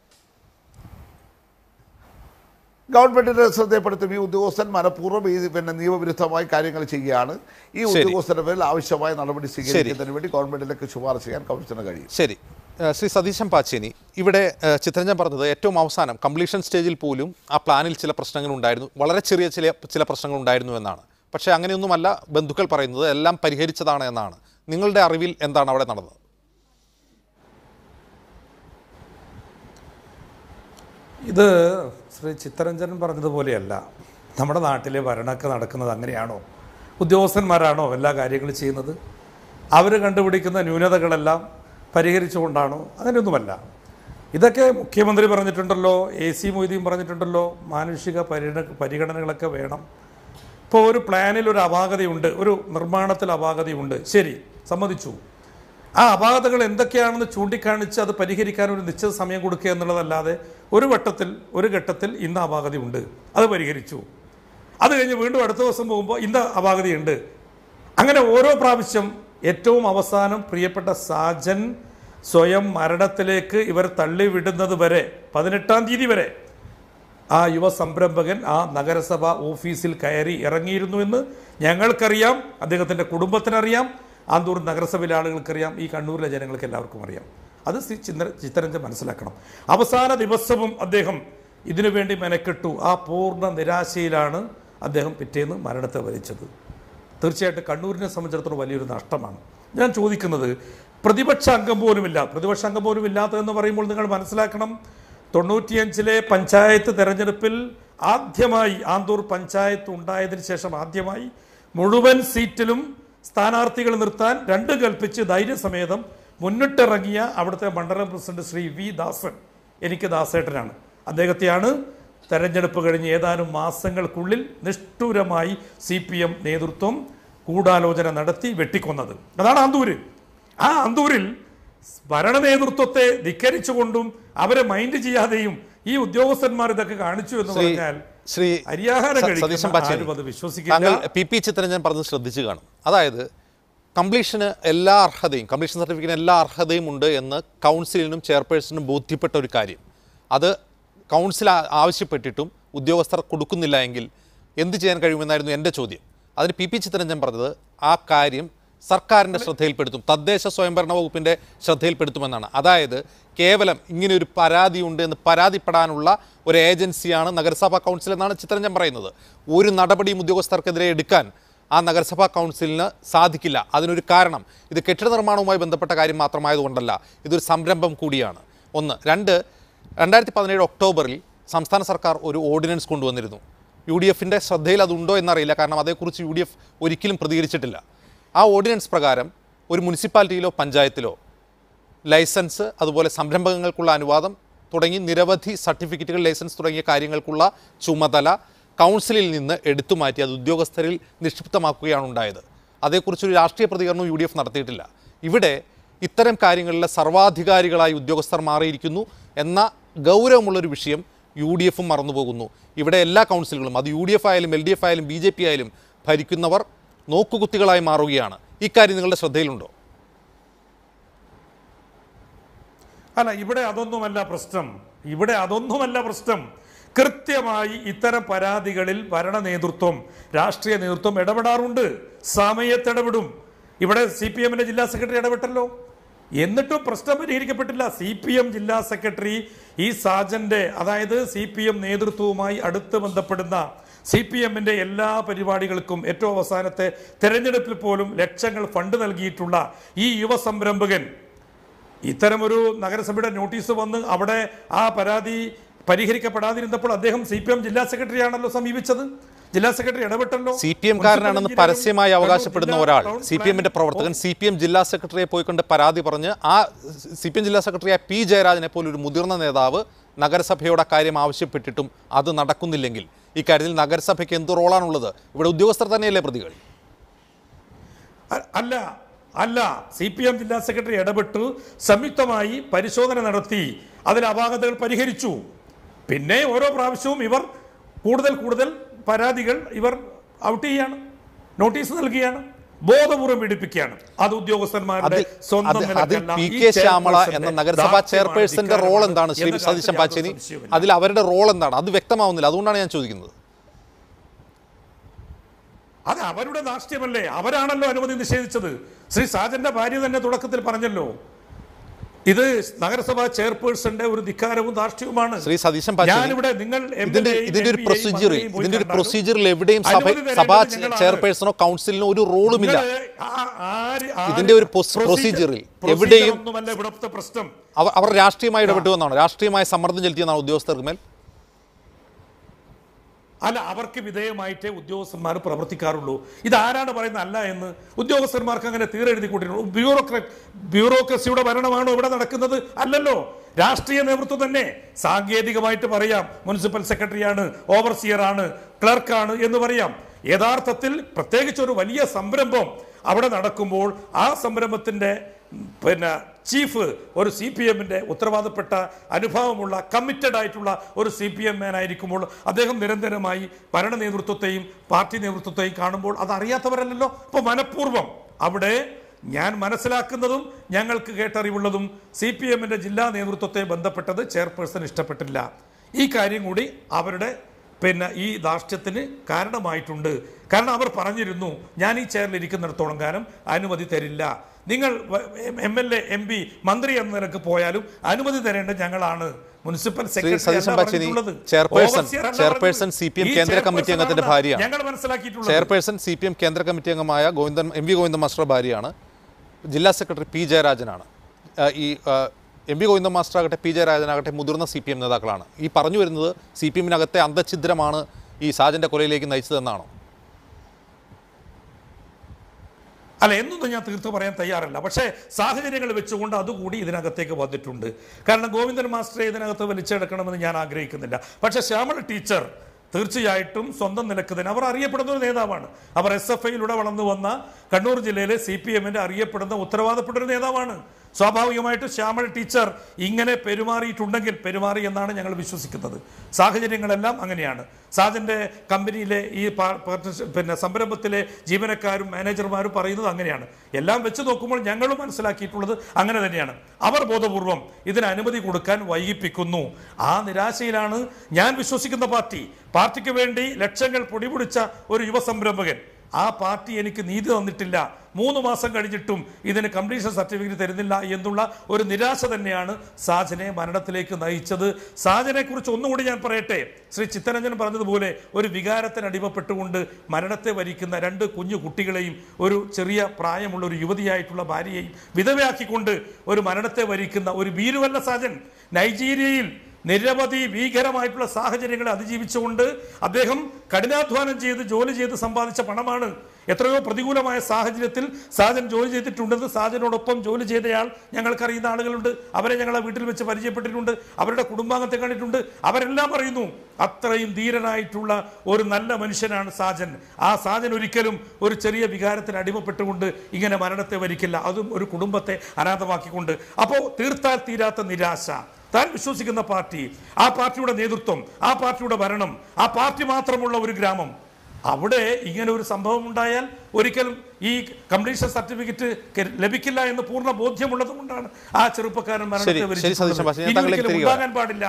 ഗവൺമെന്റിനെ ശ്രദ്ധപ്പെടുത്തും. ഈ ഉദ്യോഗസ്ഥൻ മനഃപൂർവ്വം നിയമവിരുദ്ധമായി കാര്യങ്ങൾ ചെയ്യുകയാണ്. ഈ ഉദ്യോഗസ്ഥരുടെ പേരിൽ ആവശ്യമായ നടപടി സ്വീകരിക്കുന്നതിന് വേണ്ടി ഗവൺമെന്റിലേക്ക് ശുപാർശ ചെയ്യാൻ കൗൺസിലിന് കഴിയും. ശരി. ശ്രീ സതീശൻ പാച്ചേനി, ഇവിടെ ചിത്രരഞ്ജൻ പറഞ്ഞത് ഏറ്റവും അവസാനം കംപ്ലീഷൻ സ്റ്റേജിൽ പോലും ആ പ്ലാനിൽ ചില പ്രശ്നങ്ങളുണ്ടായിരുന്നു, വളരെ ചെറിയ ചില പ്രശ്നങ്ങളുണ്ടായിരുന്നു എന്നാണ്. പക്ഷേ അങ്ങനെയൊന്നുമല്ല ബന്ധുക്കൾ പറയുന്നത്, എല്ലാം പരിഹരിച്ചതാണ് എന്നാണ്. നിങ്ങളുടെ അറിവിൽ എന്താണ് അവിടെ നടന്നത്? ഇത് ശ്രീ ചിത്തരഞ്ജൻ പറഞ്ഞതുപോലെയല്ല. നമ്മുടെ നാട്ടിലെ ഭരണമൊക്കെ നടക്കുന്നത് അങ്ങനെയാണോ? ഉദ്യോഗസ്ഥന്മാരാണോ എല്ലാ കാര്യങ്ങളും ചെയ്യുന്നത്? അവർ കണ്ടുപിടിക്കുന്ന ന്യൂനതകളെല്ലാം പരിഹരിച്ചുകൊണ്ടാണോ? അങ്ങനെയൊന്നുമല്ല. ഇതൊക്കെ മുഖ്യമന്ത്രി പറഞ്ഞിട്ടുണ്ടല്ലോ, AC മൊയ്തീൻ പറഞ്ഞിട്ടുണ്ടല്ലോ, മാനുഷിക പരിഗണനകളൊക്കെ വേണം. ഇപ്പോൾ ഒരു പ്ലാനിൽ ഒരു അപാകതയുണ്ട്, ഒരു നിർമ്മാണത്തിൽ അപാകതയുണ്ട്, ശരി, സമ്മതിച്ചു. ആ അപാകതകൾ എന്തൊക്കെയാണെന്ന് ചൂണ്ടിക്കാണിച്ച് അത് പരിഹരിക്കാൻ ഒരു നിശ്ചിത സമയം കൊടുക്കുക എന്നുള്ളതല്ലാതെ ഒരു ഘട്ടത്തിൽ ഇന്ന അപാകതയുണ്ട്, അത് പരിഹരിച്ചു, അത് കഴിഞ്ഞ് വീണ്ടും അടുത്ത ദിവസം പോകുമ്പോൾ ഇന്ന അപാകതയുണ്ട്, അങ്ങനെ ഓരോ പ്രാവശ്യം ഏറ്റവും അവസാനം പ്രിയപ്പെട്ട സാജൻ സ്വയം മരണത്തിലേക്ക് ഇവർ തള്ളിവിടുന്നത് വരെ 18-ാം തീയതി വരെ ആ യുവ സംരംഭകൻ ആ നഗരസഭ ഓഫീസിൽ കയറി ഇറങ്ങിയിരുന്നുവെന്ന് ഞങ്ങൾക്കറിയാം, അദ്ദേഹത്തിൻ്റെ കുടുംബത്തിനറിയാം, ആന്തൂർ നഗരസഭയിലെ ആളുകൾക്കറിയാം, ഈ കണ്ണൂരിലെ ജനങ്ങൾക്ക് എല്ലാവർക്കും അറിയാം. അത് ചിത്തരഞ്ജൻ മനസ്സിലാക്കണം. അവസാന ദിവസവും അദ്ദേഹം ഇതിനുവേണ്ടി മെനക്കെട്ടു. ആ പൂർണ്ണ നിരാശയിലാണ് അദ്ദേഹം പിറ്റേന്ന് മരണത്തെ വരിച്ചത്. തീർച്ചയായിട്ടും കണ്ണൂരിനെ സംബന്ധിച്ചിടത്തോളം വലിയൊരു നഷ്ടമാണ്. ഞാൻ ചോദിക്കുന്നത്, പ്രതിപക്ഷ അംഗം പോലും ഇല്ലാത്തതെന്ന് പറയുമ്പോൾ നിങ്ങൾ മനസ്സിലാക്കണം, 95-ലെ പഞ്ചായത്ത് തെരഞ്ഞെടുപ്പിൽ ആദ്യമായി ആന്തൂർ പഞ്ചായത്ത് ഉണ്ടായതിനു ശേഷം ആദ്യമായി മുഴുവൻ സീറ്റിലും സ്ഥാനാർത്ഥികൾ നിർത്താൻ 2 കൽപ്പിച്ച് ധൈര്യസമേതം മുന്നിട്ടിറങ്ങിയ അവിടുത്തെ മണ്ഡലം പ്രസിഡന്റ് ശ്രീ V. ദാസൻ, എനിക്ക് ദാസേട്ടനാണ്, അദ്ദേഹത്തെയാണ് തെരഞ്ഞെടുപ്പ് കഴിഞ്ഞ് ഏതാനും മാസങ്ങൾക്കുള്ളിൽ നിഷ്ഠൂരമായി CPM നേതൃത്വം ഗൂഢാലോചന നടത്തി വെട്ടിക്കൊന്നത്. അതാണ് ആന്തൂര്. ആ ആന്തൂരിൽ ഭരണ നേതൃത്വത്തെ ധിക്കരിച്ചുകൊണ്ടും അവരെ മൈൻഡ് ചെയ്യാതെയും ഈ ഉദ്യോഗസ്ഥന്മാർ ഇതൊക്കെ കാണിച്ചു എന്ന് പറഞ്ഞാൽ ശ്രീ താങ്കൾ PP ചിത്തരഞ്ജൻ പറഞ്ഞത് ശ്രദ്ധിച്ചു കാണും. അതായത് കംപ്ലീഷൻ സർട്ടിഫിക്കറ്റിന് എല്ലാ അർഹതയും ഉണ്ട് എന്ന് കൗൺസിലിനും ചെയർപേഴ്സണും ബോധ്യപ്പെട്ട ഒരു കാര്യം, അത് കൗൺസിൽ ആവശ്യപ്പെട്ടിട്ടും ഉദ്യോഗസ്ഥർ കൊടുക്കുന്നില്ല എങ്കിൽ എന്ത് ചെയ്യാൻ കഴിയുമെന്നായിരുന്നു എൻ്റെ ചോദ്യം. അതിന് PP ചിത്തരഞ്ജൻ പറഞ്ഞത് ആ കാര്യം സർക്കാരിൻ്റെ ശ്രദ്ധയിൽപ്പെടുത്തും, തദ്ദേശ സ്വയംഭരണ വകുപ്പിൻ്റെ ശ്രദ്ധയിൽപ്പെടുത്തുമെന്നാണ്. അതായത് കേവലം ഇങ്ങനെയൊരു പരാതിയുണ്ട് എന്ന് പരാതിപ്പെടാനുള്ള ഒരു ഏജൻസിയാണ് നഗരസഭാ കൗൺസിൽ എന്നാണ് ചിത്തരഞ്ജൻ പറയുന്നത്. ഒരു നടപടിയും ഉദ്യോഗസ്ഥർക്കെതിരെ എടുക്കാൻ ആ നഗരസഭാ കൗൺസിലിന് സാധിക്കില്ല. അതിനൊരു കാരണം ഇത് കെട്ടിട നിർമ്മാണവുമായി ബന്ധപ്പെട്ട കാര്യം മാത്രമായതുകൊണ്ടല്ല, ഇതൊരു സംരംഭം കൂടിയാണ്. 1. 2, 2017 ഒക്ടോബറിൽ സംസ്ഥാന സർക്കാർ ഒരു ഓർഡിനൻസ് കൊണ്ടുവന്നിരുന്നു. UDFിൻ്റെ ശ്രദ്ധയിൽ അതുണ്ടോ എന്നറിയില്ല, കാരണം അതേക്കുറിച്ച് UDF ഒരിക്കലും പ്രതികരിച്ചിട്ടില്ല. ആ ഓർഡിനൻസ് പ്രകാരം ഒരു മുനിസിപ്പാലിറ്റിയിലോ പഞ്ചായത്തിലോ ലൈസൻസ്, അതുപോലെ സംരംഭങ്ങൾക്കുള്ള അനുവാദം തുടങ്ങി നിരവധി സർട്ടിഫിക്കറ്റുകൾ, ലൈസൻസ് തുടങ്ങിയ കാര്യങ്ങൾക്കുള്ള ചുമതല കൗൺസിലിൽ നിന്ന് എടുത്തുമാറ്റി അത് ഉദ്യോഗസ്ഥരിൽ നിക്ഷിപ്തമാക്കുകയാണ് ഉണ്ടായത്. അതേക്കുറിച്ചൊരു രാഷ്ട്രീയ പ്രതികരണവും UDF നടത്തിയിട്ടില്ല. ഇവിടെ ഇത്തരം കാര്യങ്ങളിലെ സർവാധികാരികളായി ഉദ്യോഗസ്ഥർ മാറിയിരിക്കുന്നു എന്ന ഗൗരവമുള്ളൊരു വിഷയം UDFും മറന്നുപോകുന്നു. ഇവിടെ എല്ലാ കൗൺസിലുകളും, അത് UDF ആയാലും LDF ആയാലും BJP ആയാലും ഭരിക്കുന്നവർ നോക്കുകുത്തികളായി മാറുകയാണ്. ഇക്കാര്യം നിങ്ങളുടെ ശ്രദ്ധയിലുണ്ടോ? അല്ല, ഇവിടെ അതൊന്നുമല്ല പ്രശ്നം. കൃത്യമായി ഇത്തരം പരാതികളിൽ ഭരണ നേതൃത്വം, രാഷ്ട്രീയ നേതൃത്വം ഇടപെടാറുണ്ട്, സമയത്തിടപെടും. ഇവിടെ CPMന്റെ ജില്ലാ സെക്രട്ടറി ഇടപെട്ടല്ലോ, എന്നിട്ടും പ്രശ്നം പരിഹരിക്കപ്പെട്ടില്ല. CPM ജില്ലാ സെക്രട്ടറി ഈ സാജന്റെ, അതായത് CPM നേതൃത്വവുമായി അടുത്ത് ബന്ധപ്പെടുന്ന CPMന്റെ എല്ലാ പരിപാടികൾക്കും ഏറ്റവും അവസാനത്തെ തെരഞ്ഞെടുപ്പിൽ പോലും ലക്ഷങ്ങൾ ഫണ്ട് നൽകിയിട്ടുള്ള ഈ യുവ സംരംഭകൻ ഇത്തരമൊരു നഗരസഭയുടെ നോട്ടീസ് വന്ന് അവിടെ ആ പരാതി പരിഹരിക്കപ്പെടാതിരുന്നപ്പോൾ അദ്ദേഹം CPM ജില്ലാ സെക്രട്ടറിയാണല്ലോ സമീപിച്ചത്. ജില്ലാ സെക്രട്ടറി ഇടപെട്ടല്ലോ. CPM കാരനാണെന്ന് പരസ്യമായി അവകാശപ്പെടുന്ന ഒരാൾ, CPMന്റെ പ്രവർത്തകൻ CPM ജില്ലാ സെക്രട്ടറിയെ പോയിക്കൊണ്ട് പരാതി പറഞ്ഞ് ആ CPM ജില്ലാ സെക്രട്ടറിയായ P. ജയരാജനെ പോലൊരു മുതിർന്ന നേതാവ് നഗരസഭയോട് അക്കാര്യം ആവശ്യപ്പെട്ടിട്ടും അത് നടക്കുന്നില്ലെങ്കിൽ ഇക്കാര്യത്തിൽ നഗരസഭയ്ക്ക് എന്ത് റോളാണുള്ളത്? ഇവിടെ ഉദ്യോഗസ്ഥർ തന്നെയല്ലേ പ്രതികൾ? അല്ല, CPM ജില്ലാ സെക്രട്ടറി ഇടപെട്ടു, സംയുക്തമായി പരിശോധന നടത്തി, അതിൽ അപാകതകൾ പരിഹരിച്ചു. പിന്നെ ഓരോ പ്രാവശ്യവും ഇവർ കൂടുതൽ പരാതികൾ ഇവർ ഔട്ട് ചെയ്യാണ്, നോട്ടീസ് നൽകുകയാണ്, ബോധപൂർവ്വം പീഡിപ്പിക്കുകയാണ്. അത് ഉദ്യോഗസ്ഥന്മാരുടെ സ്വന്തം PK ശ്യാമള എന്ന നഗരസഭാ ചെയർപേഴ്സന്റെ റോൾ എന്താണ് ശ്രീ സതീശൻ പാച്ചേനി? അതിൽ അവരുടെ റോൾ എന്താണ്? അത് വ്യക്തമാവുന്നില്ല. അതുകൊണ്ടാണ് ഞാൻ ചോദിക്കുന്നത്. അത് അവരുടെ ധാർഷ്ട്യമല്ലേ? അവരാണല്ലോ അനുമതി നിഷേധിച്ചത്. ശ്രീ സാജന്റെ ഭാര്യ തന്നെ തുടക്കത്തിൽ പറഞ്ഞല്ലോ, ഇത് നഗരസഭാ ചെയർപേഴ്സന്റെ ഒരു ധിക്കാരവും ധാർഷ്ട്യവുമാണ്. ശ്രീ സതീശൻ ഞാനിവിടെ നിങ്ങൾ ഇതിന്റെ ഒരു പ്രൊസീജിയറിൽ എവിടെയും സഭാ ചെയർപേഴ്സണോ കൗൺസിലിനോ ഒരു റോളുമില്ല. ഇതിന്റെ ഒരു പ്രൊസീജിയറിൽ എവിടെയും ഇവിടുത്തെ പ്രശ്നം അവർ രാഷ്ട്രീയമായി ഇടപെട്ടുവെന്നാണ്, രാഷ്ട്രീയമായ സമ്മർദ്ദം ചെലുത്തിയെന്നാണ് ഉദ്യോഗസ്ഥർക്ക് മേൽ. അല്ല, അവർക്ക് വിധേയമായിട്ടേ ഉദ്യോഗസ്ഥന്മാർ പ്രവർത്തിക്കാറുള്ളൂ. ഇതാരാണ് പറയുന്നത് അല്ല എന്ന്? ഉദ്യോഗസ്ഥന്മാർക്ക് അങ്ങനെ തീരെഴുതി കൂട്ടിയിട്ടുണ്ട്. ബ്യൂറോക്രസിയുടെ ഭരണമാണോ ഇവിടെ നടക്കുന്നത്? അല്ലല്ലോ. രാഷ്ട്രീയ നേതൃത്വം തന്നെ സാങ്കേതികമായിട്ട് പറയാം, മുനിസിപ്പൽ സെക്രട്ടറിയാണ്, ഓവർസിയറാണ്, ക്ലർക്കാണ് എന്ന് പറയാം. യഥാർത്ഥത്തിൽ പ്രത്യേകിച്ച് ഒരു വലിയ സംരംഭം അവിടെ നടക്കുമ്പോൾ ആ സംരംഭത്തിന്റെ ചീഫ് ഒരു CPMന്റെ ഉത്തരവാദപ്പെട്ട അനുഭവമുള്ള കമ്മിറ്റഡ് ആയിട്ടുള്ള ഒരു CPM മാനായിരിക്കുമ്പോൾ അദ്ദേഹം നിരന്തരമായി ഭരണ നേതൃത്വത്തെയും പാർട്ടി നേതൃത്വത്തെയും കാണുമ്പോൾ അത് അറിയാത്തവരല്ലല്ലോ. അപ്പോൾ മനഃപൂർവ്വം അവിടെ ഞാൻ മനസ്സിലാക്കുന്നതും ഞങ്ങൾക്ക് കേട്ടറിവുള്ളതും CPMന്റെ ജില്ലാ നേതൃത്വത്തെ ബന്ധപ്പെട്ടത് ചെയർപേഴ്സൺ ഇഷ്ടപ്പെട്ടില്ല. ഈ കാര്യം കൂടി അവരുടെ ഈ ധാർഷ്ട്യത്തിന് കാരണമായിട്ടുണ്ട്. കാരണം അവർ പറഞ്ഞിരുന്നു, ഞാൻ ഈ ചെയറിൽ ഇരിക്കുന്നിടത്തോളം കാലം അനുമതി തരില്ല. നിങ്ങൾ MLA MP മന്ത്രി എന്ന നിലക്ക് പോയാലും അനുമതി തരേണ്ടത് ഞങ്ങളാണ്. മുനിസിപ്പൽ ചെയർപേഴ്സൺ CPM കേന്ദ്ര കമ്മിറ്റി അംഗത്തിന്റെ ഭാര്യയാണ്. ഞങ്ങൾ മനസ്സിലാക്കിയിട്ടുള്ളത് ചെയർപേഴ്സൺ CPM കേന്ദ്ര കമ്മിറ്റി അംഗമായ MV ഗോവിന്ദൻ മാസ്റ്റർ ഭാര്യയാണ്. ജില്ലാ സെക്രട്ടറി P ജയരാജനാണ്. ഈ MV ഗോവിന്ദൻ മാസ്റ്റർ ആകട്ടെ P ജയരാജനാകട്ടെ മുതിർന്ന CPM നേതാക്കളാണ്. ഈ പറഞ്ഞു വരുന്നത് CPMനകത്തെ അന്തഛിദ്രമാണ് ഈ സാജന്റെ കൊലയിലേക്ക് നയിച്ചതെന്നാണോ? അല്ല, എന്നൊന്നും ഞാൻ തീർത്ത് പറയാൻ തയ്യാറല്ല. പക്ഷേ സാഹചര്യങ്ങൾ വെച്ചുകൊണ്ട് അതുകൂടി ഇതിനകത്തേക്ക് വന്നിട്ടുണ്ട്. കാരണം ഗോവിന്ദൻ മാസ്റ്ററെ ഇതിനകത്ത് വലിച്ചെടുക്കണമെന്ന് ഞാൻ ആഗ്രഹിക്കുന്നില്ല. പക്ഷേ ശ്യാമള ടീച്ചർ തീർച്ചയായിട്ടും സ്വന്തം നിലക്ക് തന്നെ അവർ അറിയപ്പെടുന്ന ഒരു നേതാവാണ്. അവർ SFIയിലൂടെ വളർന്നു വന്ന കണ്ണൂർ ജില്ലയിലെ CPMന്റെ അറിയപ്പെടുന്ന ഉത്തരവാദപ്പെട്ട ഒരു നേതാവാണ്. സ്വാഭാവികമായിട്ടും ശ്യാമള ടീച്ചർ ഇങ്ങനെ പെരുമാറി എന്നാണ് ഞങ്ങൾ വിശ്വസിക്കുന്നത്. സാഹചര്യങ്ങളെല്ലാം അങ്ങനെയാണ്. സാജന്റെ കമ്പനിയിലെ ഈ സംരംഭത്തിലെ ജീവനക്കാരും മാനേജർമാരും പറയുന്നത് അങ്ങനെയാണ്. എല്ലാം വെച്ച് നോക്കുമ്പോൾ ഞങ്ങളും മനസ്സിലാക്കിയിട്ടുള്ളത് അങ്ങനെ തന്നെയാണ്. അവർ ബോധപൂർവം ഇതിന് അനുമതി കൊടുക്കാൻ വൈകിപ്പിക്കുന്നു. ആ നിരാശയിലാണ് ഞാൻ വിശ്വസിക്കുന്ന പാർട്ടിക്ക് വേണ്ടി ലക്ഷങ്ങൾ പൊടിപിടിച്ച ഒരു യുവ സംരംഭകൻ. ആ പാർട്ടി എനിക്ക് നീതി തന്നിട്ടില്ല, 3 മാസം കഴിഞ്ഞിട്ടും ഇതിന് കംപ്ലീഷൻ സർട്ടിഫിക്കറ്റ് തരുന്നില്ല എന്നുള്ള ഒരു നിരാശ തന്നെയാണ് സാജനെ മരണത്തിലേക്ക് നയിച്ചത്. സാജനെ കുറിച്ച് ഒന്നുകൂടി ഞാൻ പറയട്ടെ. ശ്രീ ചിത്തരഞ്ജൻ പറഞ്ഞതുപോലെ ഒരു വികാരത്തിന് അടിമപ്പെട്ടുകൊണ്ട് മരണത്തെ വരിക്കുന്ന 2 കുഞ്ഞു കുട്ടികളെയും ഒരു ചെറിയ പ്രായമുള്ള ഒരു യുവതിയായിട്ടുള്ള ഭാര്യയെയും വിധവയാക്കിക്കൊണ്ട് ഒരു മരണത്തെ വരിക്കുന്ന ഒരു ഭീരുവല്ല സാജൻ. നൈജീരിയയിൽ നിരവധി ഭീകരമായിട്ടുള്ള സാഹചര്യങ്ങളെ അതിജീവിച്ചുകൊണ്ട് അദ്ദേഹം കഠിനാധ്വാനം ചെയ്ത് ജോലി ചെയ്ത് സമ്പാദിച്ച പണമാണ്. എത്രയോ പ്രതികൂലമായ സാഹചര്യത്തിൽ സാജൻ ജോലി ചെയ്തിട്ടുണ്ടെന്ന് സാജനോടൊപ്പം ജോലി ചെയ്തയാൾ ഞങ്ങൾക്കറിയുന്ന ആളുകളുണ്ട്. അവരെ ഞങ്ങളെ വീട്ടിൽ വെച്ച് പരിചയപ്പെട്ടിട്ടുണ്ട്, അവരുടെ കുടുംബാംഗത്തെ കണ്ടിട്ടുണ്ട്. അവരെല്ലാം പറയുന്നു അത്രയും ധീരനായിട്ടുള്ള ഒരു നല്ല മനുഷ്യനാണ് സാജൻ. ആ സാജൻ ഒരിക്കലും ഒരു ചെറിയ വികാരത്തിന് അടിമപ്പെട്ടുകൊണ്ട് ഇങ്ങനെ മരണത്തെ വരിക്കില്ല, അതും ഒരു കുടുംബത്തെ അനാഥമാക്കിക്കൊണ്ട്. അപ്പോൾ തീർത്താൽ തീരാത്ത നിരാശ. താൻ വിശ്വസിക്കുന്ന പാർട്ടി, ആ പാർട്ടിയുടെ നേതൃത്വം, ആ പാർട്ടിയുടെ ഭരണം, ആ പാർട്ടി മാത്രമുള്ള ഒരു ഗ്രാമം, അവിടെ ഇങ്ങനെ ഒരു സംഭവം ഉണ്ടായാൽ ഒരിക്കലും ഈ കംപ്ലീഷൻ സർട്ടിഫിക്കറ്റ് ലഭിക്കില്ല എന്ന് പൂർണ്ണ ബോധ്യമുള്ളത് കൊണ്ടാണ് ആ ചെറുപ്പക്കാരൻ മരണത്തെ ഉണ്ടാകാൻ പാടില്ല.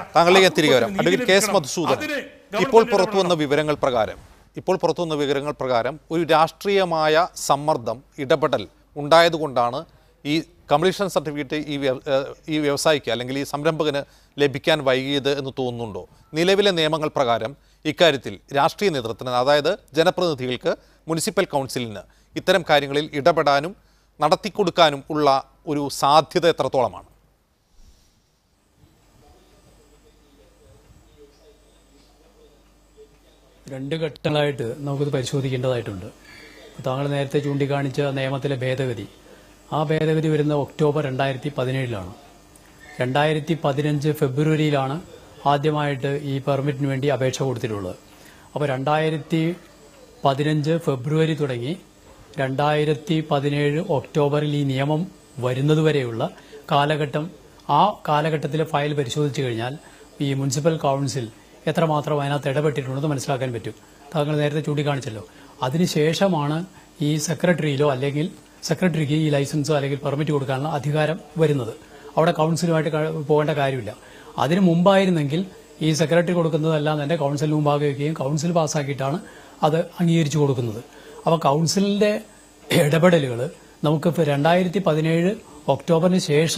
ഇപ്പോൾ പുറത്തുവന്ന വിവരങ്ങൾ പ്രകാരം ഒരു രാഷ്ട്രീയമായ സമ്മർദ്ദം ഇടപെടൽ ഉണ്ടായതുകൊണ്ടാണ് ഈ കംപ്ലീഷൻ സർട്ടിഫിക്കറ്റ് ഈ വ്യവസായിക്ക് അല്ലെങ്കിൽ ഈ സംരംഭകന് ലഭിക്കാൻ വൈകിയത് എന്ന് തോന്നുന്നുണ്ടോ? നിലവിലെ നിയമങ്ങൾ പ്രകാരം ഇക്കാര്യത്തിൽ രാഷ്ട്രീയ നേതൃത്വത്തിന്, അതായത് ജനപ്രതിനിധികൾക്ക്, മുനിസിപ്പൽ കൗൺസിലിന് ഇത്തരം കാര്യങ്ങളിൽ ഇടപെടാനും നടത്തിക്കൊടുക്കാനും ഉള്ള ഒരു സാധ്യത എത്രത്തോളമാണ്? രണ്ട് ഘട്ടങ്ങളായിട്ട് നമുക്കിത് പരിശോധിക്കേണ്ടതായിട്ടുണ്ട്. താങ്കൾ നേരത്തെ ചൂണ്ടിക്കാണിച്ച നിയമത്തിലെ ഭേദഗതി, ആ ഭേദഗതി വരുന്ന ഒക്ടോബർ 2017 2015 ഫെബ്രുവരിയിലാണ് ആദ്യമായിട്ട് ഈ പെർമിറ്റിന് വേണ്ടി അപേക്ഷ കൊടുത്തിട്ടുള്ളത്. അപ്പോൾ 2015 ഫെബ്രുവരി തുടങ്ങി 2017 ഒക്ടോബറിൽ ഈ നിയമം വരുന്നതുവരെയുള്ള കാലഘട്ടം, ആ കാലഘട്ടത്തിലെ ഫയൽ പരിശോധിച്ചു കഴിഞ്ഞാൽ ഈ മുനിസിപ്പൽ കൗൺസിൽ എത്രമാത്രം അതിനകത്ത് ഇടപെട്ടിട്ടുണ്ടെന്ന് മനസ്സിലാക്കാൻ പറ്റും. താങ്കൾ നേരത്തെ ചൂണ്ടിക്കാണിച്ചല്ലോ. അതിനുശേഷമാണ് ഈ സെക്രട്ടറിയിലോ അല്ലെങ്കിൽ സെക്രട്ടറിക്ക് ഈ ലൈസൻസോ അല്ലെങ്കിൽ പെർമിറ്റ് കൊടുക്കാനുള്ള അധികാരം വരുന്നത്. അവിടെ കൗൺസിലുമായിട്ട് പോകേണ്ട കാര്യമില്ല. അതിന് മുമ്പായിരുന്നെങ്കിൽ ഈ സെക്രട്ടറി കൊടുക്കുന്നതെല്ലാം തന്നെ കൗൺസിലിന് മുമ്പാകെ വയ്ക്കുകയും കൗൺസിൽ പാസ്സാക്കിയിട്ടാണ് അത് അംഗീകരിച്ചു കൊടുക്കുന്നത്. അപ്പോൾ കൗൺസിലിന്റെ ഇടപെടലുകൾ നമുക്ക് 2017 ഒക്ടോബറിന് ശേഷം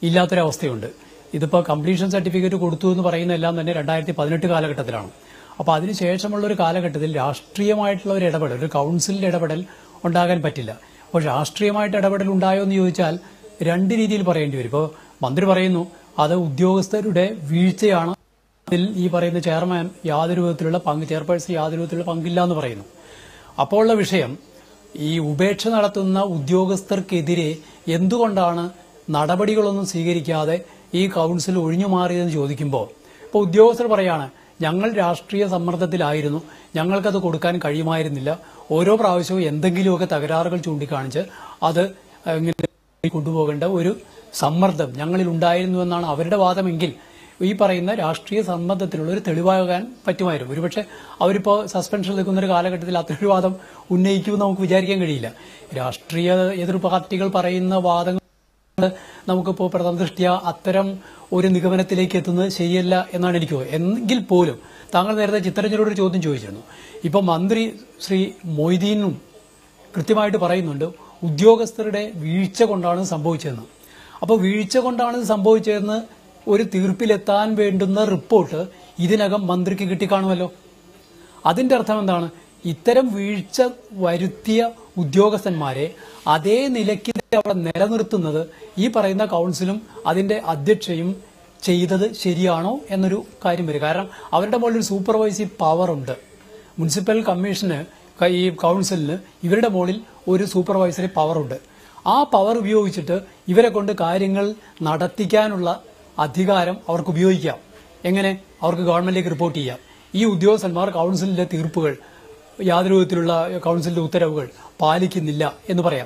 ഇല്ലാത്തൊരവസ്ഥയുണ്ട്. ഇതിപ്പോൾ കംപ്ലീഷൻ സർട്ടിഫിക്കറ്റ് കൊടുത്തു എന്ന് പറയുന്നതെല്ലാം തന്നെ 2018 കാലഘട്ടത്തിലാണ്. അപ്പോൾ അതിനുശേഷമുള്ള ഒരു കാലഘട്ടത്തിൽ രാഷ്ട്രീയമായിട്ടുള്ള ഒരു ഇടപെടൽ, ഒരു കൗൺസിലിന്റെ ഇടപെടൽ ഉണ്ടാകാൻ പറ്റില്ല. അപ്പോൾ രാഷ്ട്രീയമായിട്ട് ഇടപെടൽ ഉണ്ടായോ എന്ന് ചോദിച്ചാൽ രണ്ട് രീതിയിൽ പറയേണ്ടി വരും. ഇപ്പോൾ മന്ത്രി പറയുന്നു അത് ഉദ്യോഗസ്ഥരുടെ വീഴ്ചയാണ്, അതിൽ ഈ പറയുന്ന ചെയർമാൻ യാതൊരു വിധത്തിലുള്ള ചെയർപേഴ്സൺ യാതൊരു വിധത്തിലുള്ള പങ്കില്ല എന്ന് പറയുന്നു. അപ്പോൾ ഉള്ള വിഷയം, ഈ ഉപേക്ഷ നടത്തുന്ന ഉദ്യോഗസ്ഥർക്കെതിരെ എന്തുകൊണ്ടാണ് നടപടികളൊന്നും സ്വീകരിക്കാതെ ഈ കൗൺസിൽ ഒഴിഞ്ഞു മാറിയതെന്ന് ചോദിക്കുമ്പോൾ ഇപ്പോൾ ഉദ്യോഗസ്ഥർ പറയാണ് ഞങ്ങൾ രാഷ്ട്രീയ സമ്മർദ്ദത്തിലായിരുന്നു, ഞങ്ങൾക്കത് കൊടുക്കാൻ കഴിയുമായിരുന്നില്ല, ഓരോ പ്രാവശ്യവും എന്തെങ്കിലുമൊക്കെ തകരാറുകൾ ചൂണ്ടിക്കാണിച്ച് അത് ഇങ്ങനെ കൊണ്ടുപോകേണ്ട ഒരു സമ്മർദ്ദം ഞങ്ങളിൽ ഉണ്ടായിരുന്നു എന്നാണ് അവരുടെ വാദമെങ്കിൽ ഈ പറയുന്ന രാഷ്ട്രീയ സമ്മർദ്ദത്തിനുള്ള ഒരു തെളിവാകാൻ പറ്റുമായിരുന്നു. ഒരുപക്ഷെ അവരിപ്പോൾ സസ്പെൻഷൻ നിൽക്കുന്ന ഒരു കാലഘട്ടത്തിൽ അത്തരം വാദം ഉന്നയിക്കുമെന്ന് നമുക്ക് വിചാരിക്കാൻ കഴിയില്ല. രാഷ്ട്രീയ എതിർ പാർട്ടികൾ പറയുന്ന വാദങ്ങൾ നമുക്കിപ്പോൾ പ്രഥമ ദൃഷ്ട്യ അത്തരം ഒരു നിഗമനത്തിലേക്ക് എത്തുന്നത് ശരിയല്ല എന്നാണ് എനിക്ക് തോന്നുന്നത്. എങ്കിൽ പോലും താങ്കൾ നേരത്തെ ചിത്തരഞ്ജനോട് ഒരു ചോദ്യം ചോദിച്ചിരുന്നു. ഇപ്പം മന്ത്രി ശ്രീ മൊയ്തീനും കൃത്യമായിട്ട് പറയുന്നുണ്ട് ഉദ്യോഗസ്ഥരുടെ വീഴ്ച കൊണ്ടാണ് സംഭവിച്ചതെന്ന്. അപ്പോൾ വീഴ്ച കൊണ്ടാണ് സംഭവിച്ചതെന്ന് ഒരു തീർപ്പിലെത്താൻ വേണ്ടുന്ന റിപ്പോർട്ട് ഇതിനകം മന്ത്രിക്ക് കിട്ടിക്കാണുമല്ലോ. അതിന്റെ അർത്ഥം എന്താണ്? ഇത്തരം വീഴ്ച വരുത്തിയ ഉദ്യോഗസ്ഥന്മാരെ അതേ നിലയ്ക്ക് അവിടെ നിലനിർത്തുന്നത് ഈ പറയുന്ന കൗൺസിലും അതിന്റെ അധ്യക്ഷയും ചെയ്തത് ശരിയാണോ എന്നൊരു കാര്യം വരും. കാരണം അവരുടെ മുകളിൽ ഒരു സൂപ്പർവൈസറി പവർ ഉണ്ട്. മുനിസിപ്പൽ കമ്മീഷന്, ഈ കൗൺസിലിന് ഇവരുടെ മുകളിൽ ഒരു സൂപ്പർവൈസറി പവർ ഉണ്ട്. ആ പവർ ഉപയോഗിച്ചിട്ട് ഇവരെ കൊണ്ട് കാര്യങ്ങൾ നടത്തിക്കാനുള്ള അധികാരം അവർക്ക് ഉപയോഗിക്കാം. എങ്ങനെ? അവർക്ക് ഗവൺമെന്റിലേക്ക് റിപ്പോർട്ട് ചെയ്യാം. ഈ ഉദ്യോഗസ്ഥന്മാർ കൗൺസിലിന്റെ തീർപ്പുകൾ, യാതൊരു വിധത്തിലുള്ള കൗൺസിലിന്റെ ഉത്തരവുകൾ പാലിക്കുന്നില്ല എന്ന് പറയാം.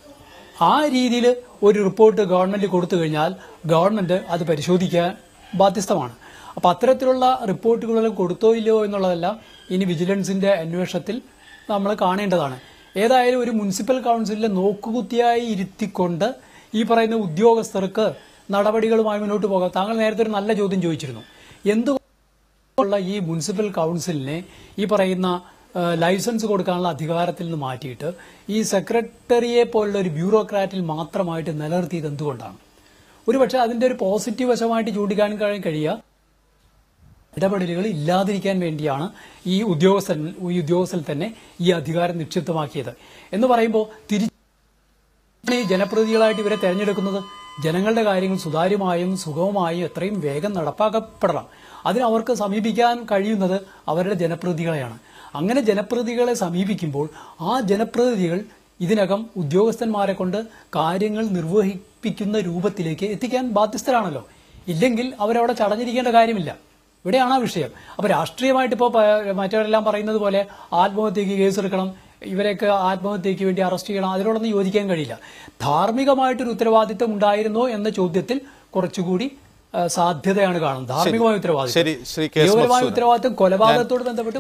ആ രീതിയിൽ ഒരു റിപ്പോർട്ട് ഗവൺമെന്റ് കൊടുത്തു കഴിഞ്ഞാൽ ഗവൺമെന്റ് അത് പരിശോധിക്കാൻ ബാധ്യസ്ഥമാണ്. അപ്പൊ അത്തരത്തിലുള്ള റിപ്പോർട്ടുകളെല്ലാം കൊടുത്തോ ഇല്ലയോ എന്നുള്ളതെല്ലാം ഇനി വിജിലൻസിന്റെ അന്വേഷണത്തിൽ നമ്മൾ കാണേണ്ടതാണ്. ഏതായാലും ഒരു മുനിസിപ്പൽ കൗൺസിലിനെ നോക്കുകുത്തിയായി ഇരുത്തിക്കൊണ്ട് ഈ പറയുന്ന ഉദ്യോഗസ്ഥർക്ക് നടപടികളുമായി മുന്നോട്ട് പോകാം. താങ്കൾ നേരത്തെ ഒരു നല്ല ചോദ്യം ചോദിച്ചിരുന്നു. എന്തുകൊണ്ടുള്ള ഈ മുനിസിപ്പൽ കൗൺസിലിനെ ഈ പറയുന്ന ലൈസൻസ് കൊടുക്കാനുള്ള അധികാരത്തിൽ നിന്ന് മാറ്റിയിട്ട് ഈ സെക്രട്ടറിയെ പോലുള്ള ഒരു ബ്യൂറോക്രാറ്റിൽ മാത്രമായിട്ട് നിലനിർത്തിയത് എന്തുകൊണ്ടാണ്? ഒരുപക്ഷെ അതിന്റെ ഒരു പോസിറ്റീവ് വശമായിട്ട് ചൂണ്ടിക്കാണിക്കാൻ കഴിയുക ഇടപെടലുകൾ ഇല്ലാതിരിക്കാൻ വേണ്ടിയാണ് ഈ ഉദ്യോഗസ്ഥൻ തന്നെ ഈ അധികാരം നിക്ഷിപ്തമാക്കിയത് എന്ന് പറയുമ്പോൾ തിരിച്ച് ജനപ്രതിനിധികളായിട്ട് ഇവരെ തെരഞ്ഞെടുക്കുന്നത് ജനങ്ങളുടെ കാര്യങ്ങൾ സുതാര്യമായും സുഗമമായും എത്രയും വേഗം നടപ്പാക്കപ്പെടണം. അതിന് അവർക്ക് സമീപിക്കാൻ കഴിയുന്നത് അവരുടെ ജനപ്രതിനിധികളെയാണ്. അങ്ങനെ ജനപ്രതിനിധികളെ സമീപിക്കുമ്പോൾ ആ ജനപ്രതിനിധികൾ ഇതിനകം ഉദ്യോഗസ്ഥന്മാരെ കൊണ്ട് കാര്യങ്ങൾ നിർവഹിപ്പിക്കുന്ന രൂപത്തിലേക്ക് എത്തിക്കാൻ ബാധ്യസ്ഥരാണല്ലോ. ഇല്ലെങ്കിൽ അവരവിടെ ചടഞ്ഞിരിക്കേണ്ട കാര്യമില്ല. ഇവിടെയാണ് ആ വിഷയം. അപ്പൊ രാഷ്ട്രീയമായിട്ട് ഇപ്പോൾ മറ്റവരെല്ലാം പറയുന്നത് പോലെ ആത്മഹത്യക്ക് കേസെടുക്കണം, ഇവരെയൊക്കെ ആത്മഹത്യക്ക് വേണ്ടി അറസ്റ്റ് ചെയ്യണം, അതിനോടൊന്നും യോജിക്കാൻ കഴിയില്ല. ധാർമ്മികമായിട്ടൊരു ഉത്തരവാദിത്തം ഉണ്ടായിരുന്നോ എന്ന ചോദ്യത്തിൽ കുറച്ചുകൂടി സാധ്യതയാണ് കാണുന്നത്. ധാർമ്മികമായ ഉത്തരവാദിത്തം കൊലപാതകത്തോട് ബന്ധപ്പെട്ട്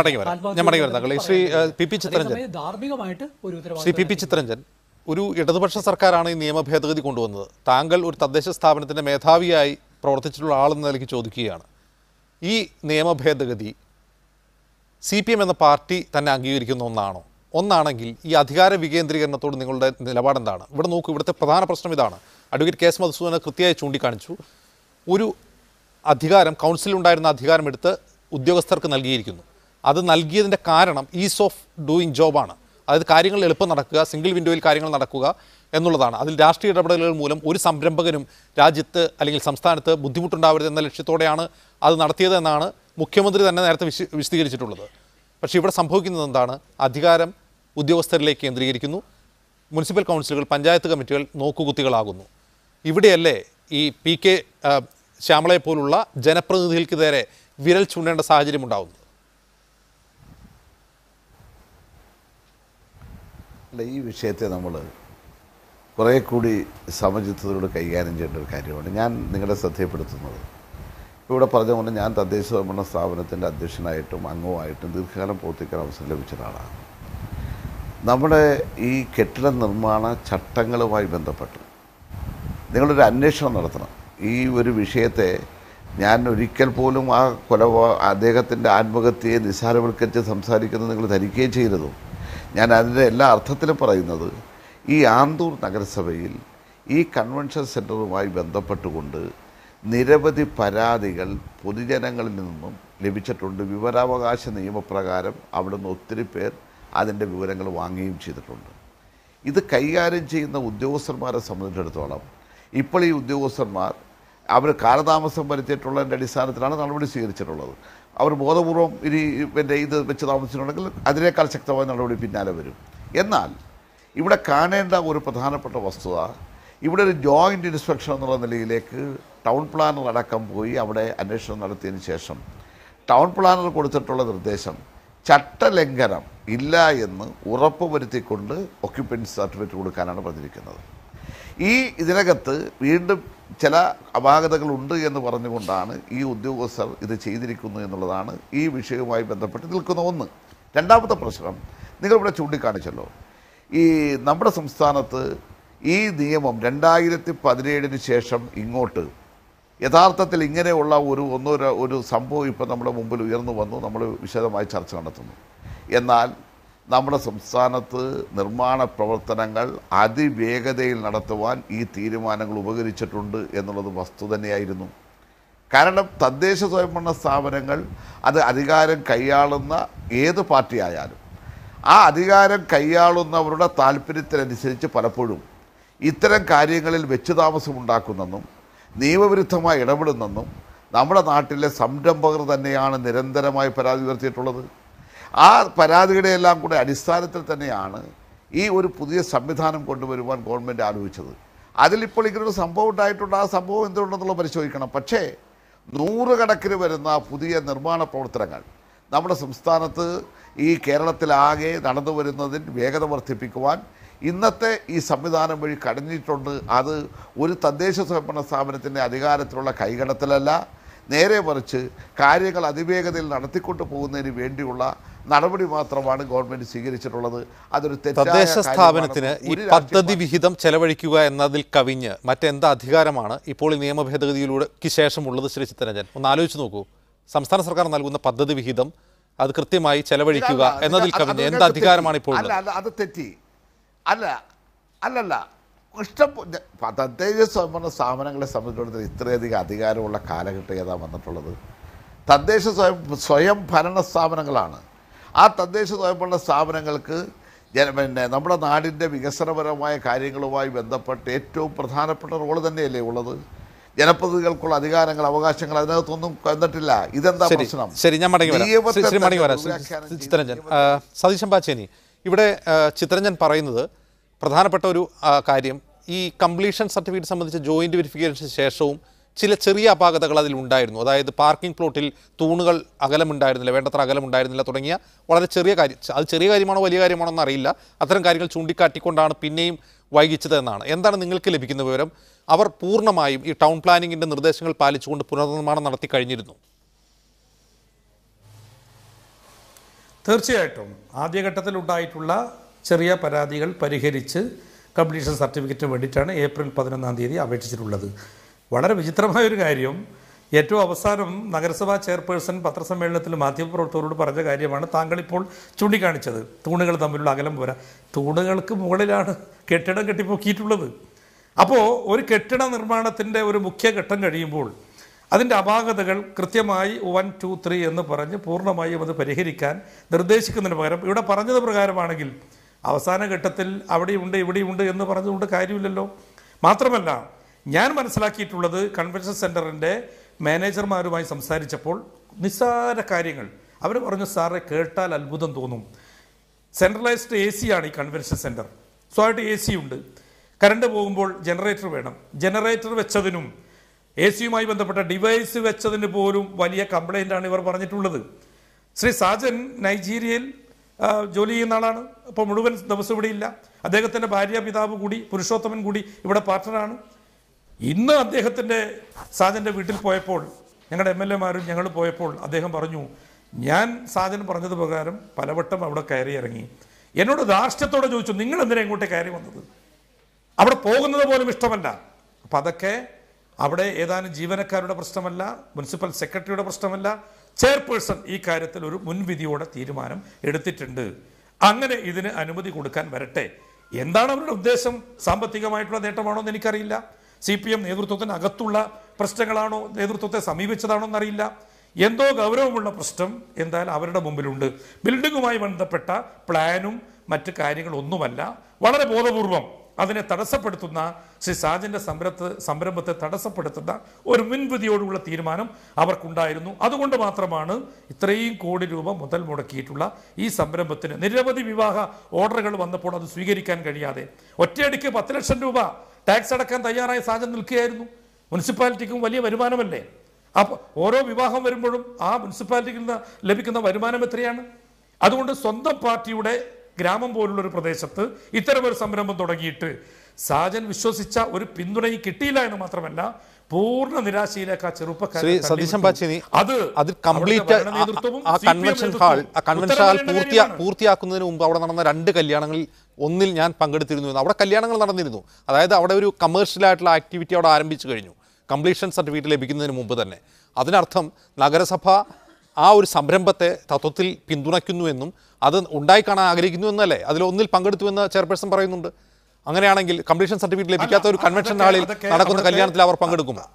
ധാർമ്മികമായിട്ട് ഒരു ചിത്തരഞ്ജൻ, ഒരു ഇടതുപക്ഷ സർക്കാരാണ് ഈ നിയമ ഭേദഗതി കൊണ്ടുവന്നത്. താങ്കൾ ഒരു തദ്ദേശ സ്ഥാപനത്തിന്റെ മേധാവിയായി പ്രവർത്തിച്ചിട്ടുള്ള ആളെന്ന നിലയ്ക്ക് ചോദിക്കുകയാണ്, ഈ നിയമ ഭേദഗതി CPM എന്ന പാർട്ടി തന്നെ അംഗീകരിക്കുന്ന ഒന്നാണോ? ഒന്നാണെങ്കിൽ ഈ അധികാര വികേന്ദ്രീകരണത്തോട് നിങ്ങളുടെ നിലപാടെന്താണ്? ഇവിടെ നോക്കൂ, ഇവിടുത്തെ പ്രധാന പ്രശ്നം ഇതാണ്. അഡ്വക്കേറ്റ് KS മധുസൂദനൻ കൃത്യമായി ചൂണ്ടിക്കാണിച്ചു. ഒരു അധികാരം, കൗൺസിലുണ്ടായിരുന്ന അധികാരം എടുത്ത് ഉദ്യോഗസ്ഥർക്ക് നൽകിയിരിക്കുന്നു. അത് നൽകിയതിൻ്റെ കാരണം ഈസ് ഓഫ് ഡൂയിങ് ജോബാണ്. അതായത് കാര്യങ്ങൾ എളുപ്പം നടക്കുക, സിംഗിൾ വിൻഡോയിൽ കാര്യങ്ങൾ നടക്കുക എന്നുള്ളതാണ്. അതിൽ രാഷ്ട്രീയ ഇടപെടലുകൾ മൂലം ഒരു സംരംഭകനും രാജ്യത്ത് അല്ലെങ്കിൽ സംസ്ഥാനത്ത് ബുദ്ധിമുട്ടുണ്ടാവരുത് എന്ന ലക്ഷ്യത്തോടെയാണ് അത് നടത്തിയതെന്നാണ് മുഖ്യമന്ത്രി തന്നെ നേരത്തെ വിശദീകരിച്ചിട്ടുള്ളത്. പക്ഷേ ഇവിടെ സംഭവിക്കുന്നത് എന്താണ്? അധികാരം ഉദ്യോഗസ്ഥരിലേക്ക് കേന്ദ്രീകരിക്കുന്നു. മുനിസിപ്പൽ കൗൺസിലുകൾ, പഞ്ചായത്ത് കമ്മിറ്റികൾ നോക്കുകുത്തികളാകുന്നു. ഇവിടെയല്ലേ ഈ PK ശ്യാമളയെ പോലുള്ള ജനപ്രതിനിധികൾക്ക് നേരെ വിരൽ ചൂണ്ടേണ്ട സാഹചര്യം ഉണ്ടാകുന്നത്? അല്ല, ഈ വിഷയത്തെ നമ്മൾ കുറേ കൂടി സമചിത്തതയോട് കൈകാര്യം ചെയ്യേണ്ട ഒരു കാര്യമാണ് ഞാൻ നിങ്ങളുടെ ശ്രദ്ധയപ്പെടുത്തുന്നത്. ഇവിടെ പറഞ്ഞ പോലെ ഞാൻ തദ്ദേശ ഭരണ സ്ഥാപനത്തിൻ്റെ അധ്യക്ഷനായിട്ടും അംഗവുമായിട്ടും ദീർഘകാലം പ്രവർത്തിക്കാൻ അവസരം ലഭിച്ച ഒരാളാണ്. നമ്മുടെ ഈ കെട്ടിട നിർമ്മാണ ചട്ടങ്ങളുമായി ബന്ധപ്പെട്ട് നിങ്ങളൊരു അന്വേഷണം നടത്തണം. ഈ ഒരു വിഷയത്തെ ഞാൻ ഒരിക്കൽ പോലും അദ്ദേഹത്തിൻ്റെ ആത്മഹത്യയെ നിസ്സാരവൽക്കരിച്ച് സംസാരിക്കുന്നത് നിങ്ങൾ ധരിക്കുകയും ചെയ്തതും. ഞാൻ അതിൻ്റെ എല്ലാ അർത്ഥത്തിലും പറയുന്നത്, ഈ ആന്തൂർ നഗരസഭയിൽ ഈ കൺവെൻഷൻ സെൻറ്ററുമായി ബന്ധപ്പെട്ടുകൊണ്ട് നിരവധി പരാതികൾ പൊതുജനങ്ങളിൽ നിന്നും ലഭിച്ചിട്ടുണ്ട്. വിവരാവകാശ നിയമപ്രകാരം അവിടുന്ന് ഒത്തിരി പേർ അതിൻ്റെ വിവരങ്ങൾ വാങ്ങുകയും ചെയ്തിട്ടുണ്ട്. ഇത് കൈകാര്യം ചെയ്യുന്ന ഉദ്യോഗസ്ഥന്മാരെ സംബന്ധിച്ചിടത്തോളം ഇപ്പോൾ ഈ ഉദ്യോഗസ്ഥന്മാർ അവർ കാലതാമസം വരുത്തിയിട്ടുള്ളതിൻ്റെ അടിസ്ഥാനത്തിലാണ് നടപടി സ്വീകരിച്ചിട്ടുള്ളത്. അവർ ബോധപൂർവം ഇനി ഇത് വെച്ച് താമസിച്ചിട്ടുണ്ടെങ്കിൽ അതിനേക്കാൾ ശക്തമായ നടപടി പിന്നാലെ വരും. എന്നാൽ ഇവിടെ കാണേണ്ട ഒരു പ്രധാനപ്പെട്ട വസ്തുത, ഇവിടെ ഒരു ജോയിൻ്റ് ഇൻസ്പെക്ഷൻ എന്നുള്ള നിലയിലേക്ക് ടൗൺ പ്ലാനർ അടക്കം പോയി അവിടെ അന്വേഷണം നടത്തിയതിന് ശേഷം ടൗൺ പ്ലാനർ കൊടുത്തിട്ടുള്ള നിർദ്ദേശം ചട്ടലംഘനം ഇല്ല എന്ന് ഉറപ്പ് വരുത്തിക്കൊണ്ട് ഒക്യുപ്പൻസി സർട്ടിഫിക്കറ്റ് കൊടുക്കാനാണ് പറഞ്ഞിരിക്കുന്നത്. ഇതിനകത്ത് വീണ്ടും ചില അപാകതകളുണ്ട് എന്ന് പറഞ്ഞുകൊണ്ടാണ് ഈ ഉദ്യോഗസ്ഥർ ഇത് ചെയ്തിരിക്കുന്നു എന്നുള്ളതാണ് ഈ വിഷയവുമായി ബന്ധപ്പെട്ട് നിൽക്കുന്ന ഒന്ന്. രണ്ടാമത്തെ പ്രശ്നം നിങ്ങളിവിടെ ചൂണ്ടിക്കാണിച്ചല്ലോ, ഈ നമ്മുടെ സംസ്ഥാനത്ത് ഈ നിയമം 2017 ശേഷം ഇങ്ങോട്ട് യഥാർത്ഥത്തിൽ ഇങ്ങനെയുള്ള ഒരു സംഭവം ഇപ്പോൾ നമ്മുടെ മുമ്പിൽ ഉയർന്നു വന്നു, നമ്മൾ വിശദമായി ചർച്ച നടത്തുന്നു. എന്നാൽ നമ്മുടെ സംസ്ഥാനത്ത് നിർമ്മാണ പ്രവർത്തനങ്ങൾ അതിവേഗതയിൽ നടത്തുവാൻ ഈ തീരുമാനങ്ങൾ ഉപകരിച്ചിട്ടുണ്ട് എന്നുള്ളത് വസ്തു തന്നെയായിരുന്നു. കാരണം തദ്ദേശ സ്വയംഭരണ സ്ഥാപനങ്ങൾ അത് അധികാരം കൈയാളുന്ന ഏത് പാർട്ടിയായാലും ആ അധികാരം കൈയാളുന്നവരുടെ താല്പര്യത്തിനനുസരിച്ച് പലപ്പോഴും ഇത്തരം കാര്യങ്ങളിൽ വെച്ചുതാമസമുണ്ടാക്കുന്നെന്നും നിയമവിരുദ്ധമായി ഇടപെടുന്നെന്നും നമ്മുടെ നാട്ടിലെ സംരംഭകർ തന്നെയാണ് നിരന്തരമായി പരാതി ഉയർത്തിയിട്ടുള്ളത്. ആ പരാതിയുടെയെല്ലാം കൂടെ അടിസ്ഥാനത്തിൽ തന്നെയാണ് ഈ ഒരു പുതിയ സംവിധാനം കൊണ്ടുവരുവാൻ ഗവൺമെൻറ് ആലോചിച്ചത്. അതിലിപ്പോൾ ഇങ്ങനൊരു സംഭവം ഉണ്ടായിട്ടുണ്ട്. ആ സംഭവം എന്തുകൊണ്ടെന്നുള്ളത് പരിശോധിക്കണം. പക്ഷേ 100 കണക്കിന് വരുന്ന പുതിയ നിർമ്മാണ പ്രവർത്തനങ്ങൾ നമ്മുടെ സംസ്ഥാനത്ത് ഈ കേരളത്തിലാകെ നടന്നു വരുന്നതിൽ വേഗത വർദ്ധിപ്പിക്കുവാൻ ഇന്നത്തെ ഈ സംവിധാനം വഴി കഴിഞ്ഞിട്ടുണ്ട്. അത് ഒരു തദ്ദേശ സ്വയംഭരണ സ്ഥാപനത്തിൻ്റെ അധികാരത്തിലുള്ള കൈകടത്തലല്ല, നേരെ മറിച്ച് കാര്യങ്ങൾ അതിവേഗതയിൽ നടത്തിക്കൊണ്ടു പോകുന്നതിന് വേണ്ടിയുള്ള നടപടി മാത്രമാണ് ഗവൺമെൻറ് സ്വീകരിച്ചിട്ടുള്ളത്. അതൊരു തദ്ദേശ സ്ഥാപനത്തിന് ഈ പദ്ധതി വിഹിതം ചെലവഴിക്കുക എന്നതിൽ കവിഞ്ഞ് മറ്റെന്ത് അധികാരമാണ് ഇപ്പോൾ ഈ നിയമ ഭേദഗതിയിലൂടെ ശേഷമുള്ളത്? ശ്രീ ചിത്തരഞ്ജൻ, ഒന്ന് ആലോചിച്ച് നോക്കൂ. സംസ്ഥാന സർക്കാർ നൽകുന്ന പദ്ധതി വിഹിതം അത് കൃത്യമായി ചെലവഴിക്കുക എന്നതിൽ കവിഞ്ഞ് എന്ത് അധികാരമാണ് ഇപ്പോൾ? അത് തെറ്റി അല്ലല്ല ഇഷ്ടം തദ്ദേശ സ്വയംഭരണ സ്ഥാപനങ്ങളെ സംബന്ധിച്ചിടത്തോളം ഇത്രയധികം അധികാരമുള്ള കാലഘട്ടം ഏതാ വന്നിട്ടുള്ളത്? തദ്ദേശ സ്വയം ഭരണ സ്ഥാപനങ്ങളാണ്. ആ തദ്ദേശ സ്വയംഭരണ സ്ഥാപനങ്ങൾക്ക് നമ്മുടെ നാടിൻ്റെ വികസനപരമായ കാര്യങ്ങളുമായി ബന്ധപ്പെട്ട് ഏറ്റവും പ്രധാനപ്പെട്ട റോള് തന്നെയല്ലേ ഉള്ളത്. ജനപ്രതിനിധികൾക്കുള്ള അധികാരങ്ങൾ, അവകാശങ്ങൾ അതിനകത്തൊന്നും വന്നിട്ടില്ല. ഇതെന്താ പ്രശ്നം? ശരി, ഞാൻ മടങ്ങി വരാം. ചിത്തരഞ്ജൻ, സതീശൻ പാച്ചേനി, ഇവിടെ ചിത്തരഞ്ജൻ പറയുന്നത് പ്രധാനപ്പെട്ട ഒരു കാര്യം, ഈ കംപ്ലീഷൻ സർട്ടിഫിക്കറ്റ് സംബന്ധിച്ച ജോയിൻറ്റ് വെരിഫിക്കേഷന് ശേഷവും ചില ചെറിയ അപാകതകൾ അതിലുണ്ടായിരുന്നു. അതായത് പാർക്കിംഗ് പ്ലോട്ടിൽ തൂണുകൾ അകലമുണ്ടായിരുന്നില്ല, വേണ്ടത്ര അകലമുണ്ടായിരുന്നില്ല തുടങ്ങിയ വളരെ ചെറിയ കാര്യം. അത് ചെറിയ കാര്യമാണോ വലിയ കാര്യമാണോ എന്നറിയില്ല. അത്തരം കാര്യങ്ങൾ ചൂണ്ടിക്കാട്ടിക്കൊണ്ടാണ് പിന്നെയും വൈകിച്ചത് എന്നാണ്. എന്താണ് നിങ്ങൾക്ക് ലഭിക്കുന്ന വിവരം? അവർ പൂർണ്ണമായും ഈ ടൗൺ പ്ലാനിങ്ങിൻ്റെ നിർദ്ദേശങ്ങൾ പാലിച്ചുകൊണ്ട് പുനർനിർമ്മാണം നടത്തി കഴിഞ്ഞിരുന്നു? തീർച്ചയായിട്ടും ആദ്യഘട്ടത്തിലുണ്ടായിട്ടുള്ള ചെറിയ പരാതികൾ പരിഹരിച്ച് കംപ്ലീഷൻ സർട്ടിഫിക്കറ്റിന് വേണ്ടിയിട്ടാണ് ഏപ്രിൽ 11 അപേക്ഷിച്ചിട്ടുള്ളത്. വളരെ വിചിത്രമായൊരു കാര്യം, ഏറ്റവും അവസാനം നഗരസഭാ ചെയർപേഴ്സൺ പത്രസമ്മേളനത്തിൽ മാധ്യമപ്രവർത്തകരോട് പറഞ്ഞ കാര്യമാണ് താങ്കളിപ്പോൾ ചൂണ്ടിക്കാണിച്ചത്. തൂണുകൾ തമ്മിലുള്ള അകലം പോരാ. തൂണുകൾക്ക് മുകളിലാണ് കെട്ടിടം കെട്ടിപ്പൊക്കിയിട്ടുള്ളത്. അപ്പോൾ ഒരു കെട്ടിട നിർമ്മാണത്തിൻ്റെ ഒരു മുഖ്യ ഘട്ടം കഴിയുമ്പോൾ അതിൻ്റെ അപാകതകൾ കൃത്യമായി 1, 2, 3 എന്ന് പറഞ്ഞ് പൂർണ്ണമായും അത് പരിഹരിക്കാൻ നിർദ്ദേശിക്കുന്നതിന് പകരം ഇവിടെ പറഞ്ഞത് പ്രകാരമാണെങ്കിൽ അവസാന ഘട്ടത്തിൽ അവിടെയുണ്ട് ഇവിടെയുണ്ട് എന്ന് പറഞ്ഞുകൊണ്ട് കാര്യമില്ലല്ലോ. മാത്രമല്ല, ഞാൻ മനസ്സിലാക്കിയിട്ടുള്ളത് കൺവെൻഷൻ സെൻറ്ററിൻ്റെ മാനേജർമാരുമായി സംസാരിച്ചപ്പോൾ നിസ്സാര കാര്യങ്ങൾ അവർ പറഞ്ഞു, സാറെ കേട്ടാൽ അത്ഭുതം തോന്നും. സെൻട്രലൈസ്ഡ് AC ആണ് ഈ കൺവെൻഷൻ സെൻറ്റർ. സ്വയമായിട്ട് AC ഉണ്ട്. കറണ്ട് പോകുമ്പോൾ ജനറേറ്റർ വേണം. ജനറേറ്റർ വെച്ചതിനും AC-യുമായി ബന്ധപ്പെട്ട ഡിവൈസ് വെച്ചതിന് പോലും വലിയ കംപ്ലൈൻ്റാണ് ഇവർ പറഞ്ഞിട്ടുള്ളത്. ശ്രീ സാജൻ നൈജീരിയയിൽ ജോലി ചെയ്യുന്ന ആളാണ്. അപ്പോൾ മുഴുവൻ ദിവസം ഇവിടെ ഇല്ല. അദ്ദേഹത്തിൻ്റെ ഭാര്യ പിതാവ് കൂടി, പുരുഷോത്തമൻ കൂടി ഇവിടെ പാർട്ട്ണറാണ്. ഇന്ന് അദ്ദേഹത്തിൻ്റെ സാജൻ്റെ വീട്ടിൽ പോയപ്പോൾ ഞങ്ങളുടെ MLA-മാരും ഞങ്ങൾ പോയപ്പോൾ അദ്ദേഹം പറഞ്ഞു, ഞാൻ സാജൻ പറഞ്ഞത് പ്രകാരം പലവട്ടം അവിടെ കയറി ഇറങ്ങി. എന്നോട് ധാർഷ്ട്യത്തോടെ ചോദിച്ചു, നിങ്ങൾ എന്തിനാ ഇങ്ങോട്ട് കയറി വന്നത്? അവിടെ പോകുന്നത് പോലും ഇഷ്ടമല്ല. അപ്പം അതൊക്കെ അവിടെ ഏതാനും ജീവനക്കാരുടെ പ്രശ്നമല്ല, മുനിസിപ്പൽ സെക്രട്ടറിയുടെ പ്രശ്നമല്ല, ചെയർപേഴ്സൺ ഈ കാര്യത്തിൽ ഒരു മുൻവിധിയോടെ തീരുമാനം എടുത്തിട്ടുണ്ട്. അങ്ങനെ ഇതിന് അനുമതി കൊടുക്കാൻ വരട്ടെ എന്താണ് അവരുടെ ഉദ്ദേശം? സാമ്പത്തികമായിട്ടുള്ള നേട്ടമാണോ എന്ന് എനിക്കറിയില്ല. CPM നേതൃത്വത്തിനകത്തുള്ള പ്രശ്നങ്ങളാണോ, നേതൃത്വത്തെ സമീപിച്ചതാണോ എന്നറിയില്ല. എന്തോ ഗൗരവമുള്ള പ്രശ്നം എന്തായാലും അവരുടെ മുമ്പിലുണ്ട്. ബിൽഡിങ്ങുമായി ബന്ധപ്പെട്ട പ്ലാനും മറ്റ് കാര്യങ്ങളൊന്നുമല്ല. വളരെ ബോധപൂർവം അതിനെ തടസ്സപ്പെടുത്തുന്ന ശ്രീ സാജന്റെ സംരംഭത്തെ തടസ്സപ്പെടുത്തുന്ന ഒരു മുൻവിധിയോടുള്ള തീരുമാനം അവർക്കുണ്ടായിരുന്നു. അതുകൊണ്ട് മാത്രമാണ് ഇത്രയും കോടി രൂപ മുതൽ മുടക്കിയിട്ടുള്ള ഈ സംരംഭത്തിന് നിരവധി വിവാഹ ഓർഡറുകൾ വന്നപ്പോൾ അത് സ്വീകരിക്കാൻ കഴിയാതെ ഒറ്റയടിക്ക് 10 ലക്ഷം രൂപ ടാക്സ് അടക്കാൻ തയ്യാറായ സാജൻ നിൽക്കുകയായിരുന്നു. മുനിസിപ്പാലിറ്റിക്കും വലിയ വരുമാനമല്ലേ? അപ്പോൾ ഓരോ വിവാഹം വരുമ്പോഴും ആ മുനിസിപ്പാലിറ്റിയിൽ നിന്ന് ലഭിക്കുന്ന വരുമാനം എത്രയാണ്? അതുകൊണ്ട് സ്വന്തം പാർട്ടിയുടെ ഗ്രാമം പോലുള്ളൊരു പ്രദേശത്ത് ഇത്തരമൊരു സംരംഭം തുടങ്ങിയിട്ട് സാജൻ വിശ്വസിച്ച ഒരു പിന്തുണയും കിട്ടിയില്ല എന്ന് മാത്രമല്ല പൂർണ്ണ നിരാശയിലേക്ക് ആ ചെറുപ്പക്കാരൻ പൂർത്തിയാക്കുന്നതിന് മുമ്പ് അവിടെ നടന്ന 2 കല്യാണങ്ങളിൽ ഒന്നിൽ ഞാൻ പങ്കെടുത്തിരുന്നു. അവിടെ കല്യാണങ്ങൾ നടന്നിരുന്നു. അതായത് അവിടെ ഒരു കമേഴ്ഷ്യൽ ആയിട്ടുള്ള ആക്ടിവിറ്റി അവിടെ ആരംഭിച്ചു കഴിഞ്ഞു, കംപ്ലീഷൻ സർട്ടിഫിക്കറ്റ് ലഭിക്കുന്നതിന് മുമ്പ് തന്നെ. അതിനർത്ഥം നഗരസഭ ആ ഒരു സംരംഭത്തെ തത്വത്തിൽ പിന്തുണയ്ക്കുന്നുവെന്നും അത് ഉണ്ടായി കാണാൻ ആഗ്രഹിക്കുന്നു എന്നല്ലേ? അതിലൊന്നിൽ പങ്കെടുത്തുവെന്ന് ചെയർപേഴ്സൺ പറയുന്നുണ്ട്. അങ്ങനെയാണെങ്കിൽ കംപ്ലീഷൻ സർട്ടിഫിക്കറ്റ് ലഭിക്കാത്ത ഒരു കൺവെൻഷൻ ഹാളിൽ നടക്കുന്ന കല്യാണത്തിൽ അവർ പങ്കെടുക്കുമോ?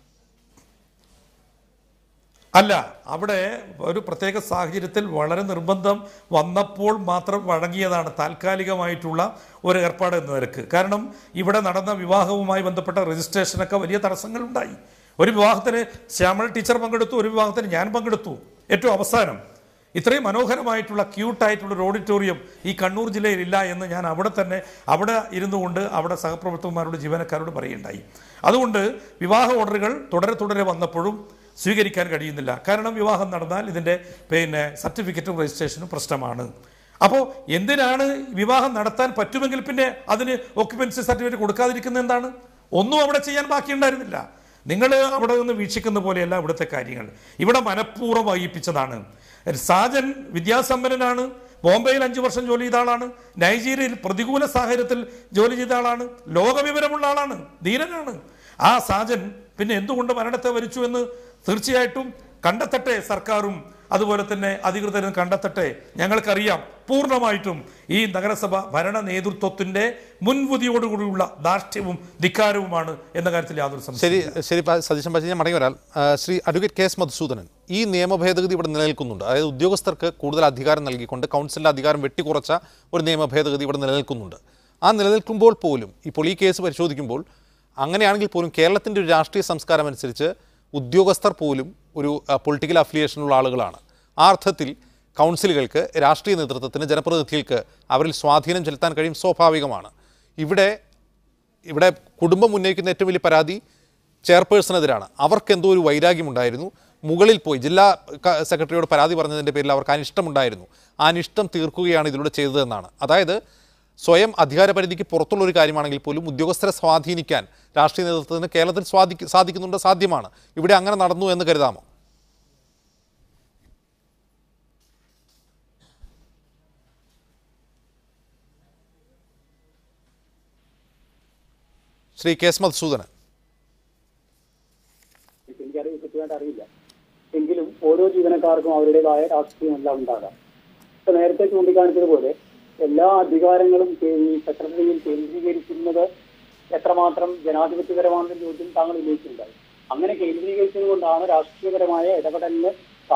അല്ല, അവിടെ ഒരു പ്രത്യേക സാഹചര്യത്തിൽ വളരെ നിർബന്ധം വന്നപ്പോൾ മാത്രം വഴങ്ങിയതാണ് താൽക്കാലികമായിട്ടുള്ള ഒരു ഏർപ്പാട് എന്ന നിലക്ക്. കാരണം ഇവിടെ നടന്ന വിവാഹവുമായി ബന്ധപ്പെട്ട രജിസ്ട്രേഷനൊക്കെ വലിയ തടസ്സങ്ങളുണ്ടായി. ഒരു വിവാഹത്തിന് ശ്യാമൾ ടീച്ചർ പങ്കെടുത്തു, ഒരു വിവാഹത്തിന് ഞാൻ പങ്കെടുത്തു. ഏറ്റവും അവസാനം ഇത്രയും മനോഹരമായിട്ടുള്ള ക്യൂട്ടായിട്ടുള്ള ഒരു ഓഡിറ്റോറിയം ഈ കണ്ണൂർ ജില്ലയിൽ ഇല്ല എന്ന് ഞാൻ അവിടെ ഇരുന്നു കൊണ്ട് അവിടെ സഹപ്രവർത്തകന്മാരോട് ജീവനക്കാരോട് പറയുകയുണ്ടായി. അതുകൊണ്ട് വിവാഹ ഓർഡറുകൾ തുടരെ വന്നപ്പോഴും സ്വീകരിക്കാൻ കഴിയുന്നില്ല. കാരണം വിവാഹം നടന്നാൽ ഇതിൻ്റെ സർട്ടിഫിക്കറ്റും രജിസ്ട്രേഷനും പ്രശ്നമാണ്. അപ്പോൾ എന്തിനാണ് വിവാഹം നടത്താൻ പറ്റുമെങ്കിൽ പിന്നെ അതിന് ഓക്യുപ്പൻസി സർട്ടിഫിക്കറ്റ് കൊടുക്കാതിരിക്കുന്നത്? എന്താണ്? ഒന്നും അവിടെ ചെയ്യാൻ ബാക്കിയുണ്ടായിരുന്നില്ല. നിങ്ങൾ അവിടെ നിന്ന് വീക്ഷിക്കുന്ന പോലെയല്ല ഇവിടുത്തെ കാര്യങ്ങൾ. ഇവിടെ മനഃപൂർവ്വം വൈകിപ്പിച്ചതാണ്. സാജൻ വിദ്യാസമ്പന്നനാണ്, ബോംബെയിൽ 5 വർഷം ജോലി ചെയ്ത ആളാണ്, നൈജീരിയയിൽ പ്രതികൂല സാഹചര്യത്തിൽ ജോലി ചെയ്ത ആളാണ്, ലോകവിവരമുള്ള ആളാണ്, ധീരനാണ്. ആ സാജൻ പിന്നെ എന്തുകൊണ്ട് മരണത്തെ വരിച്ചു എന്ന് തീർച്ചയായിട്ടും കണ്ടെത്തട്ടെ സർക്കാരും അതുപോലെ തന്നെ അധികൃതരും കണ്ടെത്തട്ടെ. ഞങ്ങൾക്കറിയാം പൂർണ്ണമായിട്ടും ഈ നഗരസഭ ഭരണ നേതൃത്വത്തിന്റെ മുൻവിധിയോടുകൂടിയുള്ള ധാർഷ്ട്യവും ധിക്കാരവുമാണ് എന്ന കാര്യത്തിൽ യാതൊരു സംശയം. ശരി സതീശൻ പാച്ചി, ഞാൻ മടങ്ങി വരാം. ശ്രീ അഡ്വക്കേറ്റ് KS മധുസൂദനൻ, ഈ നിയമ ഭേദഗതി ഇവിടെ നിലനിൽക്കുന്നുണ്ട്. അതായത് ഉദ്യോഗസ്ഥർക്ക് കൂടുതൽ അധികാരം നൽകിക്കൊണ്ട് കൗൺസിലിൻ്റെ അധികാരം വെട്ടിക്കുറച്ച ഒരു നിയമ ഭേദഗതി ഇവിടെ നിലനിൽക്കുന്നുണ്ട്. ആ നിലനിൽക്കുമ്പോൾ പോലും ഇപ്പോൾ ഈ കേസ് പരിശോധിക്കുമ്പോൾ അങ്ങനെയാണെങ്കിൽ പോലും കേരളത്തിൻ്റെ ഒരു രാഷ്ട്രീയ സംസ്കാരം അനുസരിച്ച് ഉദ്യോഗസ്ഥർ പോലും ഒരു പൊളിറ്റിക്കൽ അഫിലിയേഷനുള്ള ആളുകളാണ്. ആ അർത്ഥത്തിൽ കൗൺസിലുകൾക്ക്, രാഷ്ട്രീയ നേതൃത്വത്തിന്, ജനപ്രതിനിധികൾക്ക് അവരിൽ സ്വാധീനം ചെലുത്താൻ കഴിയും, സ്വാഭാവികമാണ്. ഇവിടെ കുടുംബം ഉന്നയിക്കുന്ന ഏറ്റവും വലിയ പരാതി ചെയർപേഴ്സണെതിരാണ്. അവർക്കെന്തോ ഒരു വൈരാഗ്യമുണ്ടായിരുന്നു. മുകളിൽ പോയി ജില്ലാ സെക്രട്ടറിയോട് പരാതി പറഞ്ഞതിൻ്റെ പേരിൽ അവർക്ക് അനിഷ്ടമുണ്ടായിരുന്നു. ആ അനിഷ്ടം തീർക്കുകയാണ് ഇതിലൂടെ ചെയ്തതെന്നാണ്. അതായത് സ്വയം അധികാരപരിധിക്ക് പുറത്തുള്ള ഒരു കാര്യമാണെങ്കിൽ പോലും ഉദ്യോഗസ്ഥരെ സ്വാധീനിക്കാൻ രാഷ്ട്രീയ നേതൃത്വത്തിന് കേരളത്തിൽ സാധിക്കുന്നുണ്ട്, സാധ്യമാണ്. ഇവിടെ അങ്ങനെ നടന്നു എന്ന് കരുതാമോ? ശ്രീ KS മധുസൂദനൻ. എനിക്കറിയാം, കൃത്യമായിട്ട് അറിയില്ല. എങ്കിലും ഓരോ ജീവനക്കാർക്കും അവരുടേതായ രാഷ്ട്രീയമെല്ലാം ഉണ്ടാകാം. ഇപ്പൊ നേരത്തെ ചൂണ്ടിക്കാണിച്ചതുപോലെ എല്ലാ അധികാരങ്ങളും സെക്രട്ടറിയിൽ കേന്ദ്രീകരിക്കുന്നത് എത്രമാത്രം ജനാധിപത്യപരമാണെന്ന ചോദ്യം താങ്കൾ ഉന്നയിച്ചിട്ടുണ്ടായി. അങ്ങനെ കേന്ദ്രീകരിച്ചത് കൊണ്ടാണ് രാഷ്ട്രീയപരമായ ഇടപെടലിന്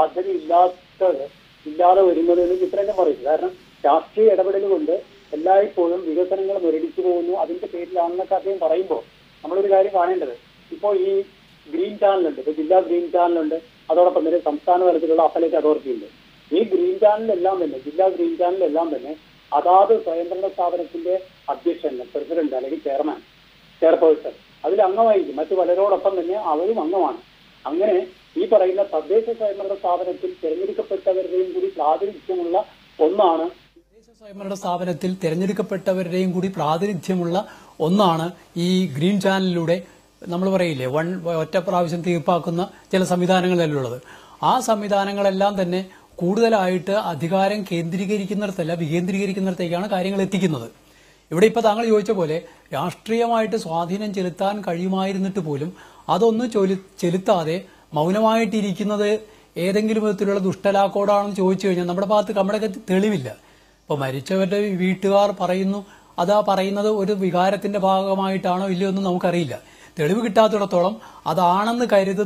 ഇല്ലാതെ വരുന്നത് എന്ന് ചിത്രങ്ങൾ പറയുന്നത്. കാരണം രാഷ്ട്രീയ ഇടപെടൽ കൊണ്ട് എല്ലായ്പ്പോഴും വികസനങ്ങൾ മുരടിച്ചു പോകുന്നു. അതിന്റെ പേരിലാണെന്നൊക്കെ അദ്ദേഹം പറയുമ്പോൾ നമ്മളൊരു കാര്യം കാണേണ്ടത്, ഇപ്പോൾ ഈ ഗ്രീൻ ചാനലുണ്ട്, ഇപ്പൊ ജില്ലാ ഗ്രീൻ ചാനലുണ്ട്, അതോടൊപ്പം തന്നെ സംസ്ഥാന തലത്തിലുള്ള അപ്പലേറ്റ് അതോറിറ്റി ഉണ്ട്. ഈ ഗ്രീൻ ചാനലിലെല്ലാം തന്നെ, ജില്ലാ ഗ്രീൻ ചാനലിലെല്ലാം തന്നെ അതാത് സ്വയംഭരണ സ്ഥാപനത്തിന്റെ അധ്യക്ഷൻ, പ്രസിഡന്റ് അല്ലെങ്കിൽ ചെയർപേഴ്സൺ അതിൽ അംഗമായിരിക്കും. മറ്റു പലരോടൊപ്പം തന്നെ അവരും അംഗമാണ്. അങ്ങനെ ഈ പറയുന്ന തദ്ദേശ സ്വയംഭരണ സ്ഥാപനത്തിൽ തിരഞ്ഞെടുക്കപ്പെട്ടവരുടെയും കൂടി പ്രാതിനിധ്യമുള്ള ഒന്നാണ് സ്വയംഭരണ സ്ഥാപനത്തിൽ തിരഞ്ഞെടുക്കപ്പെട്ടവരുടെയും കൂടി പ്രാതിനിധ്യമുള്ള ഒന്നാണ് ഈ ഗ്രീൻ ചാനലിലൂടെ നമ്മൾ പറയില്ലേ ഒറ്റ പ്രാവശ്യം തീർപ്പാക്കുന്ന ചില സംവിധാനങ്ങളല്ലുള്ളത്. ആ സംവിധാനങ്ങളെല്ലാം തന്നെ കൂടുതലായിട്ട് അധികാരം കേന്ദ്രീകരിക്കുന്നിടത്തല്ല വികേന്ദ്രീകരിക്കുന്നിടത്തേക്കാണ് കാര്യങ്ങൾ എത്തിക്കുന്നത്. ഇവിടെ ഇപ്പോൾ താങ്കൾ ചോദിച്ച പോലെ രാഷ്ട്രീയമായിട്ട് സ്വാധീനം ചെലുത്താൻ കഴിയുമായിരുന്നിട്ട് പോലും അതൊന്നും ചെലുത്താതെ മൗനമായിട്ടിരിക്കുന്നത് ഏതെങ്കിലും വിധത്തിലുള്ള ദുഷ്ടലാക്കോടാണെന്ന് ചോദിച്ചു കഴിഞ്ഞാൽ നമ്മുടെ ഭാഗത്ത് നമ്മുടെയൊക്കെ തെളിവില്ല. ഇപ്പോൾ മരിച്ചവരുടെ വീട്ടുകാർ പറയുന്നു അത് ആ പറയുന്നത് ഒരു വികാരത്തിന്റെ ഭാഗമായിട്ടാണോ ഇല്ലയോ എന്ന് നമുക്കറിയില്ല. തെളിവ് കിട്ടാത്തിടത്തോളം അതാണെന്ന്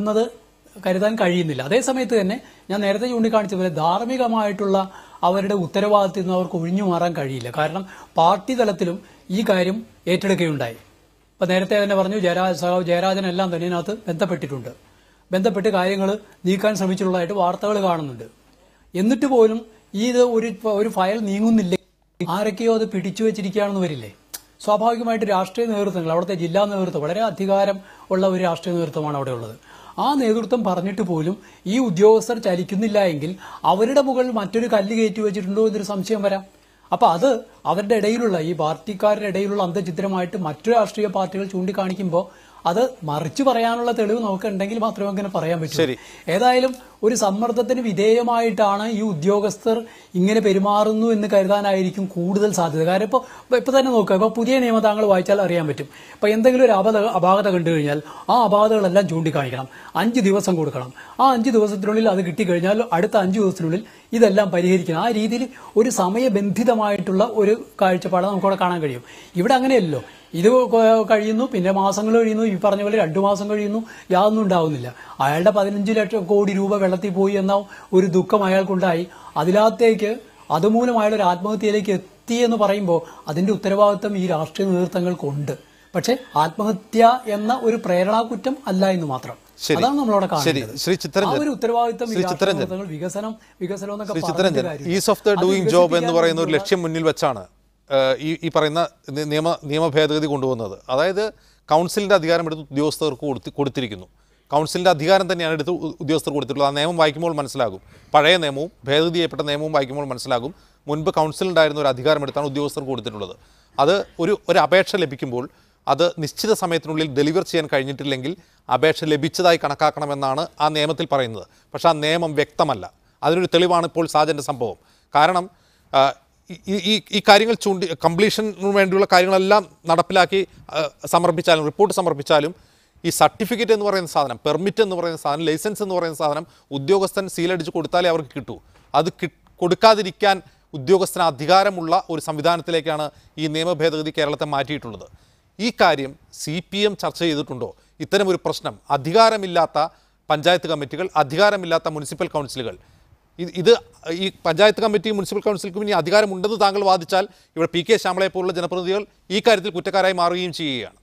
കരുതാൻ കഴിയുന്നില്ല. അതേസമയത്ത് തന്നെ ഞാൻ നേരത്തെ ചൂണ്ടിക്കാണിച്ചതുപോലെ ധാർമ്മികമായിട്ടുള്ള അവരുടെ ഉത്തരവാദിത്തത്തിൽ നിന്ന് അവർക്ക് ഒഴിഞ്ഞു മാറാൻ കഴിയില്ല. കാരണം പാർട്ടി തലത്തിലും ഈ കാര്യം ഏറ്റെടുക്കുകയുണ്ടായി. ഇപ്പൊ നേരത്തെ തന്നെ പറഞ്ഞു, ജയരാജനെല്ലാം തന്നെ ഇതിനകത്ത് ബന്ധപ്പെട്ട് കാര്യങ്ങൾ നീക്കാൻ ശ്രമിച്ചിട്ടുള്ളതായിട്ട് വാർത്തകൾ കാണുന്നുണ്ട്. എന്നിട്ട് പോലും ഇത് ഒരു ഫയൽ നീങ്ങുന്നില്ല, ആരൊക്കെയോ അത് പിടിച്ചു വെച്ചിരിക്കുകയാണെന്ന് വരില്ലേ? സ്വാഭാവികമായിട്ട് രാഷ്ട്രീയ നേതൃത്വങ്ങൾ, അവിടുത്തെ ജില്ലാ നേതൃത്വം വളരെ അധികാരം ഉള്ള ഒരു രാഷ്ട്രീയ നേതൃത്വമാണ് അവിടെ ഉള്ളത്. ആ നേതൃത്വം പറഞ്ഞിട്ട് പോലും ഈ ഉദ്യോഗസ്ഥർ ചലിക്കുന്നില്ല എങ്കിൽ അവരുടെ മുകളിൽ മറ്റൊരു കല്ല് കയറ്റി വെച്ചിട്ടുണ്ടോ എന്നൊരു സംശയം വരാം. അപ്പൊ അത് അവരുടെ ഇടയിലുള്ള, ഈ പാർട്ടിക്കാരുടെ ഇടയിലുള്ള അന്തചിത്രമായിട്ട് മറ്റു രാഷ്ട്രീയ പാർട്ടികൾ ചൂണ്ടിക്കാണിക്കുമ്പോൾ അത് മറിച്ചു പറയാനുള്ള തെളിവ് നമുക്ക് ഉണ്ടെങ്കിൽ മാത്രമേ അങ്ങനെ പറയാൻ പറ്റൂ. ഏതായാലും ഒരു സമ്മർദ്ദത്തിന് വിധേയമായിട്ടാണ് ഈ ഉദ്യോഗസ്ഥർ ഇങ്ങനെ പെരുമാറുന്നു എന്ന് കരുതാനായിരിക്കും കൂടുതൽ സാധ്യത. കാരണം ഇപ്പൊ തന്നെ നോക്കുക, ഇപ്പൊ പുതിയ നിയമം താങ്കൾ വായിച്ചാൽ അറിയാൻ പറ്റും. ഇപ്പൊ എന്തെങ്കിലും ഒരു അപാകത കണ്ടു കഴിഞ്ഞാൽ ആ അപാകതകളെല്ലാം ചൂണ്ടിക്കാണിക്കണം, 5 ദിവസം കൊടുക്കണം. ആ 5 ദിവസത്തിനുള്ളിൽ അത് കിട്ടിക്കഴിഞ്ഞാൽ അടുത്ത 5 ദിവസത്തിനുള്ളിൽ ഇതെല്ലാം പരിഹരിക്കണം. ആ രീതിയിൽ ഒരു സമയബന്ധിതമായിട്ടുള്ള ഒരു കാഴ്ചപ്പാട് നമുക്കവിടെ കാണാൻ കഴിയും. ഇവിടെ അങ്ങനെയല്ലോ. ഇത് കഴിയുന്നു, പിന്നെ മാസങ്ങൾ കഴിയുന്നു, ഈ പറഞ്ഞ പോലെ 2 മാസം കഴിയുന്നു, യാതൊന്നും ഉണ്ടാവുന്നില്ല. അയാളുടെ 15 ലക്ഷം കോടി രൂപ വെള്ളത്തിൽ പോയി എന്ന ഒരു ദുഃഖം അയാൾക്കുണ്ടായി. അതിനകത്തേക്ക് അതുമൂലം അയാൾ ഒരു ആത്മഹത്യയിലേക്ക് എത്തിയെന്ന് പറയുമ്പോൾ അതിന്റെ ഉത്തരവാദിത്വം ഈ രാഷ്ട്രീയ നേതൃത്വങ്ങൾക്കുണ്ട്. പക്ഷെ ആത്മഹത്യ എന്ന ഒരു പ്രേരണാകുറ്റം അല്ല എന്ന് മാത്രം. അതാണ് നമ്മളവിടെ കാണുന്നത്. ആ ഒരു ഉത്തരവാദിത്വം വികസനം എന്നൊക്കെ ease of the doing job എന്ന് പറയുന്ന ഒരു ലക്ഷ്യം മുന്നിൽ വെച്ചാണ് ഈ പറയുന്ന നിയമ ഭേദഗതി കൊണ്ടുവന്നത്. അതായത് കൗൺസിലിൻ്റെ അധികാരം എടുത്ത് ഉദ്യോഗസ്ഥർക്ക് കൊടുത്തിരിക്കുന്നു. കൗൺസിലിൻ്റെ അധികാരം തന്നെയാണ് എടുത്ത് ഉദ്യോഗസ്ഥർ കൊടുത്തിട്ടുള്ളത്. ആ നിയമം വായിക്കുമ്പോൾ മനസ്സിലാകും, പഴയ നിയമവും ഭേദഗതി ചെയ്യപ്പെട്ട നിയമവും വായിക്കുമ്പോൾ മനസ്സിലാകും, മുൻപ് കൗൺസിലുണ്ടായിരുന്ന ഒരു അധികാരം എടുത്താണ് ഉദ്യോഗസ്ഥർക്ക് കൊടുത്തിട്ടുള്ളത്. അത് ഒരു അപേക്ഷ ലഭിക്കുമ്പോൾ അത് നിശ്ചിത സമയത്തിനുള്ളിൽ ഡെലിവർ ചെയ്യാൻ കഴിഞ്ഞിട്ടില്ലെങ്കിൽ അപേക്ഷ ലഭിച്ചതായി കണക്കാക്കണമെന്നാണ് ആ നിയമത്തിൽ പറയുന്നത്. പക്ഷേ ആ നിയമം വ്യക്തമല്ല. അതിനൊരു തെളിവാണ് ഇപ്പോൾ സാജൻ്റെ സംഭവം. കാരണം ഈ കാര്യങ്ങൾ കംപ്ലീഷനു വേണ്ടിയുള്ള കാര്യങ്ങളെല്ലാം നടപ്പിലാക്കി സമർപ്പിച്ചാലും, റിപ്പോർട്ട് സമർപ്പിച്ചാലും, ഈ സർട്ടിഫിക്കറ്റ് എന്ന് പറയുന്ന സാധനം, പെർമിറ്റ് എന്ന് പറയുന്ന സാധനം, ലൈസൻസ് എന്ന് പറയുന്ന സാധനം ഉദ്യോഗസ്ഥൻ സീലടിച്ച് കൊടുത്താലേ അവർക്ക് കിട്ടൂ. അത് കൊടുക്കാതിരിക്കാൻ ഉദ്യോഗസ്ഥന് അധികാരമുള്ള ഒരു സംവിധാനത്തിലേക്കാണ് ഈ നിയമ ഭേദഗതി കേരളത്തെ മാറ്റിയിട്ടുള്ളത്. ഈ കാര്യം CPM ചർച്ച ചെയ്തിട്ടുണ്ടോ? ഇത്തരമൊരു പ്രശ്നം, അധികാരമില്ലാത്ത പഞ്ചായത്ത് കമ്മിറ്റികൾ, അധികാരമില്ലാത്ത മുനിസിപ്പൽ കൗൺസിലുകൾ, ഈ പഞ്ചായത്ത് കമ്മിറ്റി മുനിസിപ്പൽ കൗൺസിൽക്കും ഇനി അധികാരമുണ്ടെന്ന് താങ്കൾ വാദിച്ചാൽ ഇവിടെ PK ശ്യാമളയെ പോലുള്ള ജനപ്രതിനിധികൾ ഈ കാര്യത്തിൽ കുറ്റക്കാരായി മാറുകയും ചെയ്യുകയാണ്.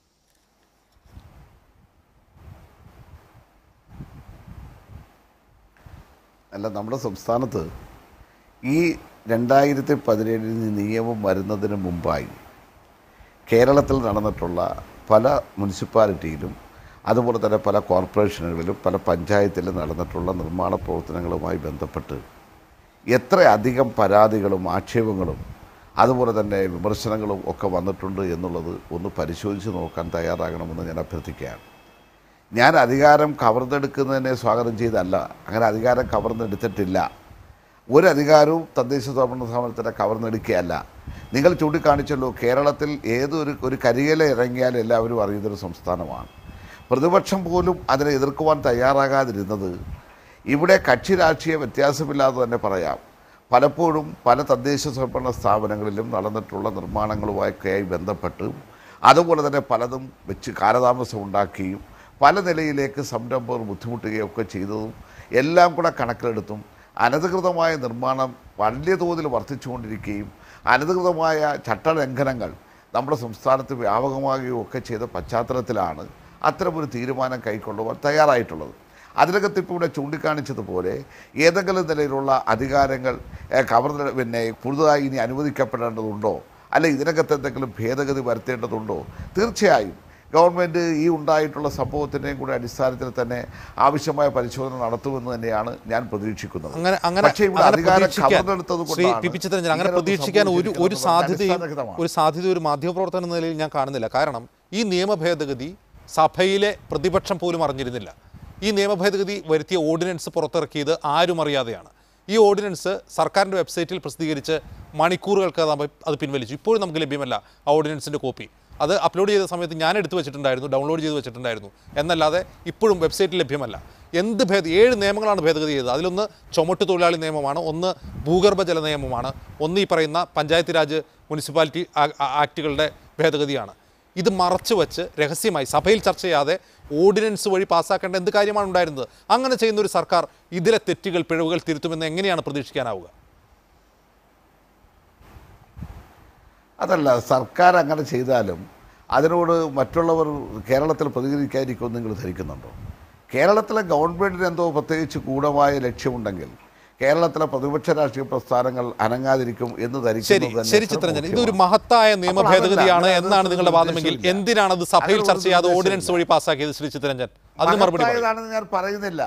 അല്ല, നമ്മുടെ സംസ്ഥാനത്ത് ഈ 2017 നിയമം വരുന്നതിന് മുമ്പായി കേരളത്തിൽ നടന്നിട്ടുള്ള പല മുനിസിപ്പാലിറ്റിയിലും അതുപോലെ തന്നെ പല കോർപ്പറേഷനുകളിലും പല പഞ്ചായത്തിലും നടന്നിട്ടുള്ള നിർമ്മാണ പ്രവർത്തനങ്ങളുമായി ബന്ധപ്പെട്ട് എത്രയധികം പരാതികളും ആക്ഷേപങ്ങളും അതുപോലെ തന്നെ വിമർശനങ്ങളും ഒക്കെ വന്നിട്ടുണ്ട് എന്നുള്ളത് ഒന്ന് പരിശോധിച്ച് നോക്കാൻ തയ്യാറാകണമെന്ന് ഞാൻ അഭ്യർത്ഥിക്കുകയാണ്. ഞാൻ അധികാരം കവർന്നെടുക്കുന്നതിനെ സ്വാഗതം ചെയ്തല്ല, അങ്ങനെ അധികാരം കവർന്നെടുത്തിട്ടില്ല. ഒരു അധികാരവും തദ്ദേശ സ്വയംഭരണ സ്ഥാപനത്തിൻ്റെ കവർന്നെടുക്കുകയല്ല. നിങ്ങൾ ചൂണ്ടിക്കാണിച്ചല്ലോ, കേരളത്തിൽ ഒരു കരിയില ഇറങ്ങിയാൽ എല്ലാവരും അറിയുന്നൊരു സംസ്ഥാനമാണ്. പ്രതിപക്ഷം പോലും അതിനെ എതിർക്കുവാൻ തയ്യാറാകാതിരുന്നത് ഇവിടെ കക്ഷി രാഷ്ട്രീയ വ്യത്യാസമില്ലാതെ തന്നെ പറയാം. പലപ്പോഴും പല തദ്ദേശ സ്വയംഭരണ സ്ഥാപനങ്ങളിലും നടന്നിട്ടുള്ള നിർമ്മാണങ്ങളുമായൊക്കെയായി ബന്ധപ്പെട്ട് അതുപോലെ തന്നെ പലതും വെച്ച് കാലതാമസം ഉണ്ടാക്കുകയും പല നിലയിലേക്ക് സംരംഭകർ ബുദ്ധിമുട്ടുകയും ഒക്കെ ചെയ്തതും എല്ലാം കൂടെ കണക്കിലെടുത്തും അനധികൃതമായ നിർമ്മാണം വലിയ തോതിൽ വർദ്ധിച്ചുകൊണ്ടിരിക്കുകയും അനധികൃതമായ ചട്ടലംഘനങ്ങൾ നമ്മുടെ സംസ്ഥാനത്ത് വ്യാപകമാകുകയും ഒക്കെ ചെയ്ത പശ്ചാത്തലത്തിലാണ് അത്തരമൊരു തീരുമാനം കൈക്കൊള്ളുവാൻ തയ്യാറായിട്ടുള്ളത്. അതിനകത്ത് ഇപ്പോൾ ഇവിടെ ചൂണ്ടിക്കാണിച്ചതുപോലെ ഏതെങ്കിലും നിലയിലുള്ള അധികാരങ്ങൾ പുതുതായി ഇനി അനുവദിക്കപ്പെടേണ്ടതുണ്ടോ, അല്ലെ ഇതിനകത്ത് എന്തെങ്കിലും ഭേദഗതി വരുത്തേണ്ടതുണ്ടോ? തീർച്ചയായും ഗവൺമെൻറ് ഈ ഉണ്ടായിട്ടുള്ള സംഭവത്തിൻ്റെയും കൂടെ അടിസ്ഥാനത്തിൽ തന്നെ ആവശ്യമായ പരിശോധന നടത്തുമെന്ന് തന്നെയാണ് ഞാൻ പ്രതീക്ഷിക്കുന്നത്. പക്ഷേ ഇവിടെ അധികാരം കവർന്നെടുത്തത് കൊണ്ടാണ് അങ്ങനെ പ്രതീക്ഷിക്കാൻ ഒരു സാധ്യത ഒരു മാധ്യമപ്രവർത്തന എന്ന നിലയിൽ ഞാൻ കാണുന്നില്ല. കാരണം ഈ നിയമ ഭേദഗതി സഭയിലെ പ്രതിപക്ഷം പോലും അറിഞ്ഞിരുന്നില്ല. ഈ നിയമ ഭേദഗതി വരുത്തിയ ഓർഡിനൻസ് പുറത്തിറക്കിയത് ആരും അറിയാതെയാണ്. ഈ ഓർഡിനൻസ് സർക്കാരിൻ്റെ വെബ്സൈറ്റിൽ പ്രസിദ്ധീകരിച്ച് മണിക്കൂറുകൾക്ക് അത് പിൻവലിച്ചു. ഇപ്പോഴും നമുക്ക് ലഭ്യമല്ല ആ ഓർഡിനൻസിൻ്റെ കോപ്പി. അത് അപ്ലോഡ് ചെയ്ത സമയത്ത് ഞാൻ എടുത്തു വെച്ചിട്ടുണ്ടായിരുന്നു, ഡൗൺലോഡ് ചെയ്ത് വെച്ചിട്ടുണ്ടായിരുന്നു എന്നല്ലാതെ ഇപ്പോഴും വെബ്സൈറ്റിൽ ലഭ്യമല്ല. 7 നിയമങ്ങളാണ് ഭേദഗതി ചെയ്തത്. അതിലൊന്ന് ചുമട്ട് തൊഴിലാളി നിയമമാണ്, ഒന്ന് ഭൂഗർഭജല നിയമമാണ്, ഒന്ന് ഈ പറയുന്ന പഞ്ചായത്ത് രാജ് മുനിസിപ്പാലിറ്റി ആക്റ്റുകളുടെ ഭേദഗതിയാണ്. ഇത് മറച്ചു വച്ച് രഹസ്യമായി സഭയിൽ ചർച്ച ചെയ്യാതെ ഓർഡിനൻസ് വഴി പാസ്സാക്കേണ്ട എന്ത് കാര്യമാണ് ഉണ്ടായിരുന്നത്? അങ്ങനെ ചെയ്യുന്ന ഒരു സർക്കാർ ഇതിലെ തെറ്റുകൾ, പിഴവുകൾ തിരുത്തുമെന്ന് എങ്ങനെയാണ് പ്രതീക്ഷിക്കാനാവുക? അതല്ല, സർക്കാർ അങ്ങനെ ചെയ്താലും അതിനോട് മറ്റുള്ളവർ കേരളത്തിൽ പ്രതികരിക്കാതിരിക്കുമെന്ന് നിങ്ങൾ ധരിക്കുന്നുണ്ടോ? കേരളത്തിലെ ഗവൺമെൻറ്റിന് എന്തോ പ്രത്യേകിച്ച് ഗൂഢമായ ലക്ഷ്യമുണ്ടെങ്കിൽ കേരളത്തിലെ പ്രതിപക്ഷ രാഷ്ട്രീയ പ്രസ്ഥാനങ്ങൾ അനങ്ങാതിരിക്കും എന്ന് ധരിക്കുന്നത് ശരി ചിത്രഞ്ജൻ, ഇതൊരു മഹത്തായ നിയമ ഭേദഗതിയാണ് എന്നാണ് നിങ്ങളുടെ വാദമെങ്കിൽ എന്തിനാണ് അത് സഭയിൽ ചർച്ച ചെയ്യാതെ ഓർഡിനൻസ് വഴി പാസ്സാക്കിയത്? ശ്രീ ചിത്രഞ്ജൻ, അതിന് മറുപടി ഞാൻ പറയുന്നില്ല.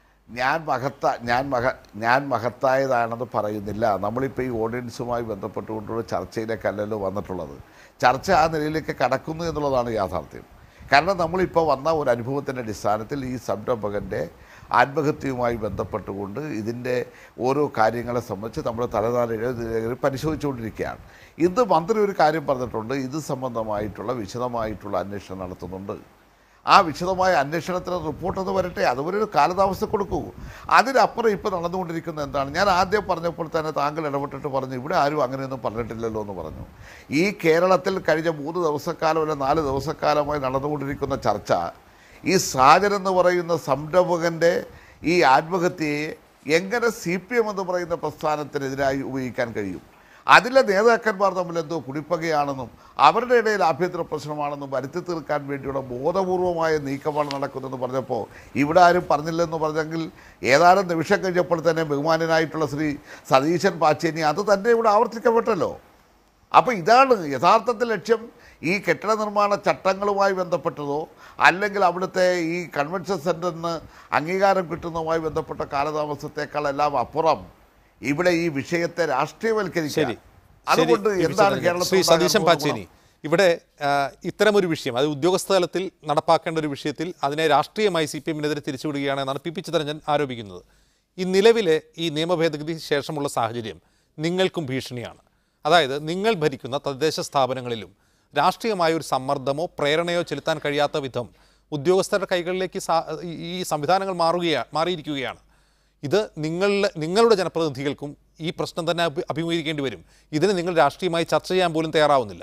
ഞാൻ മഹത്തായതാണെന്ന് പറയുന്നില്ല. നമ്മളിപ്പോൾ ഈ ഓർഡിനൻസുമായി ബന്ധപ്പെട്ടുകൊണ്ടുള്ള ചർച്ചയിലേക്കല്ലല്ലോ വന്നിട്ടുള്ളത്. ചർച്ച ആ നിലയിലേക്ക് കടക്കുന്നു എന്നുള്ളതാണ് യാഥാർത്ഥ്യം. കാരണം നമ്മളിപ്പോൾ വന്ന ഒരു അനുഭവത്തിൻ്റെ അടിസ്ഥാനത്തിൽ ഈ സംരംഭകൻ്റെ ആത്മഹത്യയുമായി ബന്ധപ്പെട്ടുകൊണ്ട് ഇതിൻ്റെ ഓരോ കാര്യങ്ങളെ സംബന്ധിച്ച് നമ്മൾ തലനാരിഴ പരിശോധിച്ചുകൊണ്ടിരിക്കുകയാണ്. ഇന്ന് മന്ത്രി ഒരു കാര്യം പറഞ്ഞിട്ടുണ്ട്, ഇത് സംബന്ധമായിട്ടുള്ള വിശദമായിട്ടുള്ള അന്വേഷണം നടത്തുന്നുണ്ട്. ആ വിശദമായ അന്വേഷണത്തിന് റിപ്പോർട്ടൊന്ന് വരട്ടെ, അതുവരെ കാലതാമസം കൊടുക്കൂ. അതിനപ്പുറം ഇപ്പോൾ നടന്നുകൊണ്ടിരിക്കുന്നത് എന്താണ്? ഞാൻ ആദ്യം പറഞ്ഞപ്പോൾ തന്നെ താങ്കൾ ഇടപെട്ടിട്ട് പറഞ്ഞു ഇവിടെ ആരും അങ്ങനെയൊന്നും പറഞ്ഞിട്ടില്ലല്ലോ എന്ന് പറഞ്ഞു. ഈ കേരളത്തിൽ കഴിഞ്ഞ 3 ദിവസക്കാലം അല്ല 4 ദിവസക്കാലമായി നടന്നുകൊണ്ടിരിക്കുന്ന ചർച്ച ഈ സാജൻ എന്ന് പറയുന്ന സംരംഭകൻ്റെ ഈ ആത്മഹത്യയെ എങ്ങനെ CPM എന്ന് പറയുന്ന പ്രസ്ഥാനത്തിനെതിരായി ഉപയോഗിക്കാൻ കഴിയും? അതിലെ നേതാക്കന്മാർ തമ്മിൽ എന്തോ കുടിപ്പകയാണെന്നും അവരുടെ ഇടയിൽ ആഭ്യന്തര പ്രശ്നമാണെന്നും വരുത്തി തീർക്കാൻ വേണ്ടിയുള്ള ബോധപൂർവമായ നീക്കമാണ് നടക്കുന്നതെന്ന് പറഞ്ഞപ്പോൾ ഇവിടെ ആരും പറഞ്ഞില്ലെന്ന് പറഞ്ഞെങ്കിൽ ഏതാനും നിമിഷം കഴിഞ്ഞപ്പോൾ തന്നെ ബഹുമാനനായിട്ടുള്ള ശ്രീ സതീശൻ പാച്ചേനി അത് തന്നെ ഇവിടെ ആവർത്തിക്കപ്പെട്ടല്ലോ. അപ്പോൾ ഇതാണ് യഥാർത്ഥത്തിൽ ലക്ഷ്യം. ഈ കെട്ടിട നിർമ്മാണ ചട്ടങ്ങളുമായി ബന്ധപ്പെട്ടതോ അല്ലെങ്കിൽ അവിടുത്തെ ഈ കൺവെൻഷൻ സെൻ്ററിന് അംഗീകാരം കിട്ടുന്നതുമായി ബന്ധപ്പെട്ട കാലതാമസത്തെക്കാളെല്ലാം അപ്പുറം ഇവിടെ ഈ വിഷയത്തെ രാഷ്ട്രീയവൽക്കരിക്കുക. അതുകൊണ്ട് എന്താണ് ശ്രീ സതീശൻ പാച്ചേനി, ഇവിടെ ഇത്തരമൊരു വിഷയം, അത് ഉദ്യോഗസ്ഥ തലത്തിൽ നടപ്പാക്കേണ്ട ഒരു വിഷയത്തിൽ അതിനെ രാഷ്ട്രീയമായി CPM-നെതിരെ തിരിച്ചുവിടുകയാണ് എന്നാണ് പി ചിത്തരഞ്ജൻ ആരോപിക്കുന്നത്. ഈ നിലവിലെ ഈ നിയമഭേദഗതി ശേഷമുള്ള സാഹചര്യം നിങ്ങൾക്കും ഭീഷണിയാണ്. അതായത് നിങ്ങൾ ഭരിക്കുന്ന തദ്ദേശ സ്ഥാപനങ്ങളിലും രാഷ്ട്രീയമായ ഒരു സമ്മർദ്ദമോ പ്രേരണയോ ചെലുത്താൻ കഴിയാത്ത വിധം ഉദ്യോഗസ്ഥരുടെ കൈകളിലേക്ക് ഈ സംവിധാനങ്ങൾ മാറിയിരിക്കുകയാണ്. ഇത് നിങ്ങളുടെ ജനപ്രതിനിധികൾക്കും ഈ പ്രശ്നം തന്നെ അഭിമുഖീകരിക്കേണ്ടി വരും. ഇതിന് നിങ്ങൾ രാഷ്ട്രീയമായി ചർച്ച ചെയ്യാൻ പോലും തയ്യാറാവുന്നില്ല.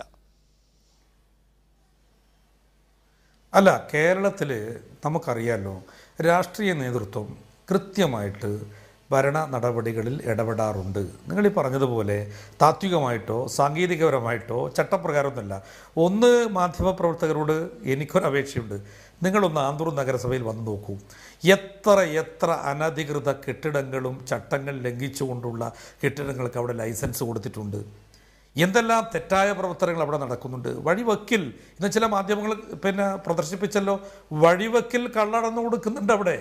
അല്ല, കേരളത്തിൽ നമുക്കറിയാമല്ലോ, രാഷ്ട്രീയ നേതൃത്വം കൃത്യമായിട്ട് ഭരണ നടപടികളിൽ ഇടപെടാറുണ്ട്. നിങ്ങളീ പറഞ്ഞതുപോലെ താത്വികമായിട്ടോ സാങ്കേതികപരമായിട്ടോ ചട്ടപ്രകാരമൊന്നുമല്ല. ഒന്ന്, മാധ്യമപ്രവർത്തകരോട് എനിക്കൊരപേക്ഷയുണ്ട്. നിങ്ങളൊന്ന് ആന്തൂർ നഗരസഭയിൽ വന്ന് നോക്കൂ. എത്ര അനധികൃത കെട്ടിടങ്ങളും ചട്ടങ്ങൾ ലംഘിച്ചുകൊണ്ടുള്ള കെട്ടിടങ്ങൾക്ക് അവിടെ ലൈസൻസ് കൊടുത്തിട്ടുണ്ട്. എന്തെല്ലാം തെറ്റായ പ്രവർത്തനങ്ങൾ അവിടെ നടക്കുന്നുണ്ട്. വഴിവക്കിൽ ഇന്ന് ചില മാധ്യമങ്ങൾ പ്രദർശിപ്പിച്ചല്ലോ, വഴിവക്കിൽ കള്ളടന്നു കൊടുക്കുന്നുണ്ട്. അവിടെ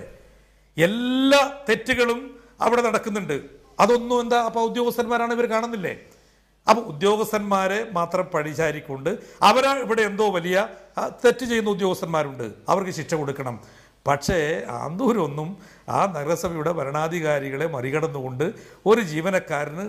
എല്ലാ തെറ്റുകളും അവിടെ നടക്കുന്നുണ്ട്. അതൊന്നും എന്താ അപ്പോൾ ഉദ്യോഗസ്ഥന്മാരാണ് ഇവർ കാണുന്നില്ലേ? അപ്പോൾ ഉദ്യോഗസ്ഥന്മാരെ മാത്രം പഴിചാരിക്കൊണ്ട് ഇവിടെ എന്തോ വലിയ തെറ്റ് ചെയ്യുന്ന ഉദ്യോഗസ്ഥന്മാരുണ്ട്, അവർക്ക് ശിക്ഷ കൊടുക്കണം. പക്ഷേ ആന്തൂരൊന്നും ആ നഗരസഭയുടെ ഭരണാധികാരികളെ മറികടന്നുകൊണ്ട് ഒരു ജീവനക്കാരന്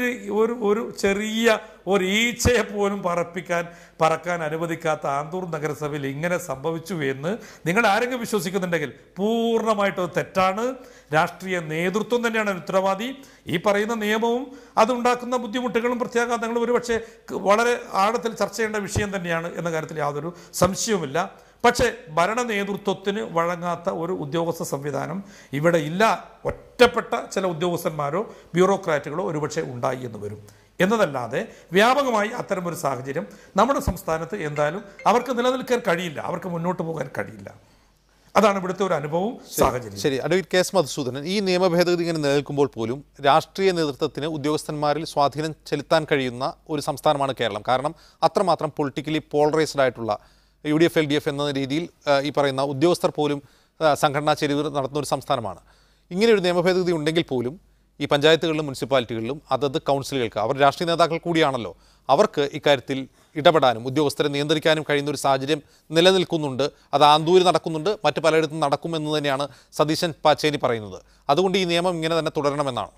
ഒരു ചെറിയ ഒരു ഈച്ചയെ പോലും പറക്കാൻ അനുവദിക്കാത്ത ആന്തൂർ നഗരസഭയിൽ ഇങ്ങനെ സംഭവിച്ചു എന്ന് നിങ്ങൾ ആരെങ്കിലും വിശ്വസിക്കുന്നുണ്ടെങ്കിൽ പൂർണ്ണമായിട്ടും തെറ്റാണ്. രാഷ്ട്രീയ നേതൃത്വം തന്നെയാണ് ഉത്തരവാദി. ഈ പറയുന്ന നിയമവും അതുണ്ടാക്കുന്ന ബുദ്ധിമുട്ടുകളും പ്രത്യാഘാതങ്ങളും ഒരുപക്ഷെ വളരെ ആഴത്തിൽ ചർച്ച ചെയ്യേണ്ട വിഷയം തന്നെയാണ് എന്ന കാര്യത്തിൽ യാതൊരു സംശയവുമില്ല. പക്ഷേ ഭരണ നേതൃത്വത്തിന് വഴങ്ങാത്ത ഒരു ഉദ്യോഗസ്ഥ സംവിധാനം ഇവിടെ ഇല്ല. ഒറ്റപ്പെട്ട ചില ഉദ്യോഗസ്ഥന്മാരോ ബ്യൂറോക്രാറ്റുകളോ ഒരുപക്ഷെ ഉണ്ടായി എന്ന് വരും എന്നതല്ലാതെ വ്യാപകമായി അത്തരമൊരു സാഹചര്യം നമ്മുടെ സംസ്ഥാനത്ത് എന്തായാലും അവർക്ക് നിലനിൽക്കാൻ കഴിയില്ല, അവർക്ക് മുന്നോട്ട് പോകാൻ കഴിയില്ല. അതാണ് ഇവിടുത്തെ ഒരു അനുഭവവും സാഹചര്യം. ശരി, അഡ്വക്കേറ്റ് കെ എസ് മധുസൂദനൻ, ഈ നിയമഭേദഗതി ഇങ്ങനെ നിലനിൽക്കുമ്പോൾ പോലും രാഷ്ട്രീയ നേതൃത്വത്തിന് ഉദ്യോഗസ്ഥന്മാരിൽ സ്വാധീനം ചെലുത്താൻ കഴിയുന്ന ഒരു സംസ്ഥാനമാണ് കേരളം. കാരണം അത്രമാത്രം പൊളിറ്റിക്കലി പോളറൈസ്ഡ് ആയിട്ടുള്ള UDF LDF എന്ന രീതിയിൽ ഈ പറയുന്ന ഉദ്യോഗസ്ഥർ പോലും സംഘടനാ ചെരിവ് നടത്തുന്ന ഒരു സംസ്ഥാനമാണ്. ഇങ്ങനെയൊരു നിയമഭേദഗതി ഉണ്ടെങ്കിൽ പോലും ഈ പഞ്ചായത്തുകളിലും മുനിസിപ്പാലിറ്റികളിലും അതത് കൗൺസിലുകൾക്ക്, അവർ രാഷ്ട്രീയ നേതാക്കൾ കൂടിയാണല്ലോ, അവർക്ക് ഇക്കാര്യത്തിൽ ഇടപെടാനും ഉദ്യോഗസ്ഥരെ നിയന്ത്രിക്കാനും കഴിയുന്ന ഒരു സാഹചര്യം നിലനിൽക്കുന്നുണ്ട്. അത് ആന്തൂരിൽ നടക്കുന്നുണ്ട്, മറ്റ് പലയിടത്തും നടക്കുമെന്ന് തന്നെയാണ് സതീശൻ പാച്ചേനി പറയുന്നത്. അതുകൊണ്ട് ഈ നിയമം ഇങ്ങനെ തന്നെ തുടരണമെന്നാണ്.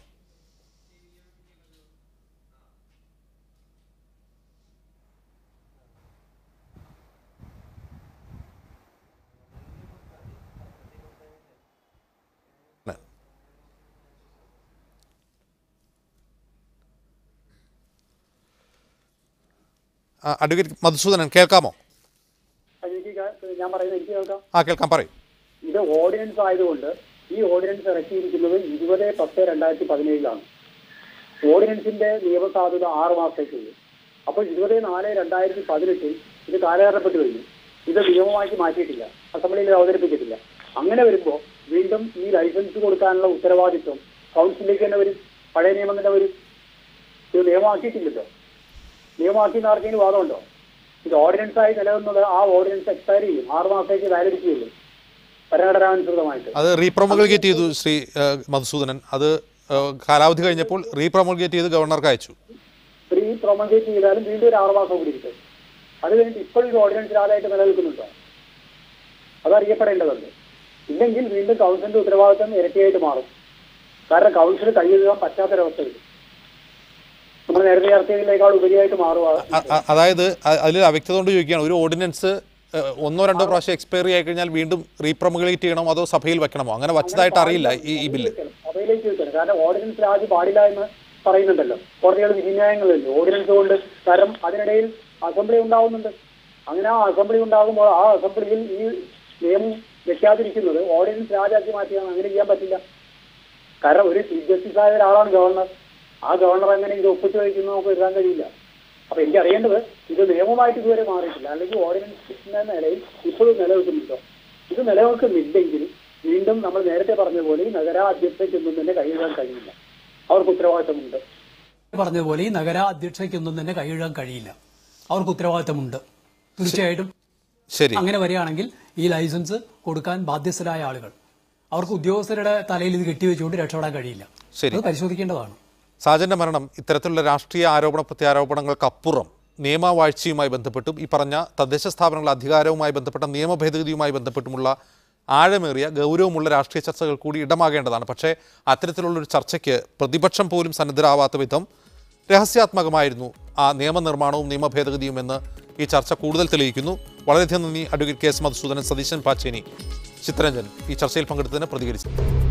അഡ്വക്കേറ്റ് മധുസൂദനൻ കേൾക്കാമോ? ഞാൻ പറയുന്നത് എനിക്ക് കേൾക്കാം. കേൾക്കാം, പറയും. ഇത് ഓർഡിനൻസ് ആയതുകൊണ്ട് ഈ ഓർഡിനൻസ് ഇറക്കിയിരിക്കുന്നത് 20/10/2017 ഓർഡിനൻസിന്റെ നിയമസാധുത 6 മാസത്തേക്കുള്ളൂ. അപ്പോൾ 20/4/2018 ഇത് കാലഹരണപ്പെട്ട് കഴിഞ്ഞു. ഇത് നിയമമാക്കി മാറ്റിയിട്ടില്ല, അസംബ്ലിയിൽ അവതരിപ്പിച്ചിട്ടില്ല. അങ്ങനെ വരുമ്പോൾ വീണ്ടും ഈ ലൈസൻസ് കൊടുക്കാനുള്ള ഉത്തരവാദിത്വം കൗൺസിലിലേക്ക് തന്നെ വരും. പഴയ നിയമം തന്നെ വരും. ഇത് നിയമമാക്കിയിട്ടില്ലല്ലോ. നിയമമാക്കിയെന്ന് ആർക്കെങ്കിലും വാദമുണ്ടോ? ഇത് ഓർഡിനൻസ് ആയി നിലനിന്നത് ആ ഓർഡിനൻസ് എക്സ്പയർ ചെയ്യും. 6 മാസത്തേക്ക് വാലിഡിറ്റി ഉള്ളൂ ഭരണഘടനാനുസൃതമായിട്ട്. അത് റീപ്രൊമൾഗേറ്റ് ചെയ്തു ശ്രീ മധുസൂദനൻ. അത് കാലാവധി കഴിഞ്ഞപ്പോൾ റീപ്രൊമൾഗേറ്റ് ചെയ്ത് ഗവർണർക്ക് അയച്ചു. റീപ്രൊമൾഗേറ്റ് ചെയ്താലും വീണ്ടും ഒരു 6 മാസം കൂടി കിട്ടും. അത് കഴിഞ്ഞിട്ട് ഇപ്പോൾ ഇത് ഓർഡിനൻസ് ആദായിട്ട് നിലനിൽക്കുന്നുണ്ടോ? അതറിയപ്പെടേണ്ടതുണ്ട്. ഇല്ലെങ്കിൽ വീണ്ടും കൗൺസിലിന്റെ ഉത്തരവാദിത്വം ഇരട്ടിയായിട്ട് മാറും. കാരണം കൗൺസിൽ കൈയെഴുതാൻ പറ്റാത്തൊരവസ്ഥ വരും. നമ്മൾ നേരത്തെ ചർച്ച ചെയ്തതിനേക്കാൾ ഉപരിയായിട്ട് മാറുക. അതായത് അതിൽ അവ്യക്തത കൊണ്ട് ചോദിക്കുകയാണ്, ഒരു ഓർഡിനൻസ് 1-2 പ്രാവശ്യം എക്സ്പയറി ആയി കഴിഞ്ഞാൽ വീണ്ടും റീപ്രൊമൾഗേറ്റ് ചെയ്യണമോ അതോ സഭയിൽ വെക്കണമോ? അങ്ങനെ വച്ചതായിട്ട് അറിയില്ല ഈ ബില്ല്. സഭയിലേക്ക് വെക്കണം. കാരണം ഓർഡിനൻസ് രാജ് പാടില്ല എന്ന് പറയുന്നുണ്ടല്ലോ. കോടതികൾ വിധിന്യായങ്ങളുണ്ട് ഓർഡിനൻസ് കൊണ്ട്. കാരണം അതിനിടയിൽ അസംബ്ലി ഉണ്ടാവുന്നുണ്ട്. അങ്ങനെ ആ അസംബ്ലി ഉണ്ടാകുമ്പോൾ ആ അസംബ്ലിയിൽ ഈ നിയമം വെക്കാതിരിക്കുന്നത് ഓർഡിനൻസ് രാജാക്കി മാറ്റിയാണ്. അങ്ങനെ ചെയ്യാൻ പറ്റില്ല. കാരണം ഒരു ചീഫ് ജസ്റ്റിസ് ആയ ഒരാളാണ് ഗവർണർ. ആ ഗവർണർ അങ്ങനെ ഇത് ഒപ്പിച്ചു വയ്ക്കുന്നത് നമുക്ക് എഴുതാൻ കഴിയില്ല. അപ്പൊ എനിക്ക് അറിയേണ്ടത് ഇത് നിയമമായിട്ട് ഇതുവരെ മാറിയിട്ടില്ല. അല്ലെങ്കിൽ ഓർഡിനൻസിന്റെ നിലയിൽ ഇപ്പോഴും നിലനിൽക്കുന്നുണ്ടോ? ഇത് നിലനിൽക്കുന്നില്ലെങ്കിൽ വീണ്ടും നമ്മൾ നേരത്തെ പറഞ്ഞതുപോലെ ഈ നഗരാധ്യക്ഷയ്ക്കൊന്നും തന്നെ കൈയെഴുതാൻ കഴിയില്ല. അവർക്ക് ഉത്തരവാദിത്തമുണ്ട്. പറഞ്ഞതുപോലെ ഈ നഗരാധ്യക്ഷയ്ക്കൊന്നും തന്നെ കൈയെഴുതാൻ കഴിയില്ല. അവർക്ക് ഉത്തരവാദിത്തമുണ്ട്. തീർച്ചയായിട്ടും ശരി. അങ്ങനെ വരികയാണെങ്കിൽ ഈ ലൈസൻസ് കൊടുക്കാൻ ബാധ്യസ്ഥരായ ആളുകൾ, അവർക്ക് ഉദ്യോഗസ്ഥരുടെ തലയിൽ ഇത് കെട്ടിവെച്ചുകൊണ്ട് രക്ഷപ്പെടാൻ കഴിയില്ല. ശരി, അത് പരിശോധിക്കേണ്ടതാണ്. സാജന്റെ മരണം ഇത്തരത്തിലുള്ള രാഷ്ട്രീയ ആരോപണ പ്രത്യാരോപണങ്ങൾക്കപ്പുറം നിയമവാഴ്ചയുമായി ബന്ധപ്പെട്ടും ഈ പറഞ്ഞ തദ്ദേശ സ്ഥാപനങ്ങളുടെ അധികാരവുമായി ബന്ധപ്പെട്ട നിയമ ഭേദഗതിയുമായി ബന്ധപ്പെട്ടുമുള്ള ആഴമേറിയ ഗൗരവമുള്ള രാഷ്ട്രീയ ചർച്ചകൾ കൂടി ഇടമാകേണ്ടതാണ്. പക്ഷേ അത്തരത്തിലുള്ളൊരു ചർച്ചയ്ക്ക് പ്രതിപക്ഷം പോലും സന്നദ്ധരാവാത്ത വിധം രഹസ്യാത്മകമായിരുന്നു ആ നിയമനിർമ്മാണവും നിയമ ഭേദഗതിയും എന്ന് ഈ ചർച്ച കൂടുതൽ തെളിയിക്കുന്നു. വളരെയധികം നന്ദി advocate K S Madhusoodanan, Satheesan Pacheni, Chitharanjan ഈ ചർച്ചയിൽ പങ്കെടുത്തതിന് പ്രതികരിച്ചു.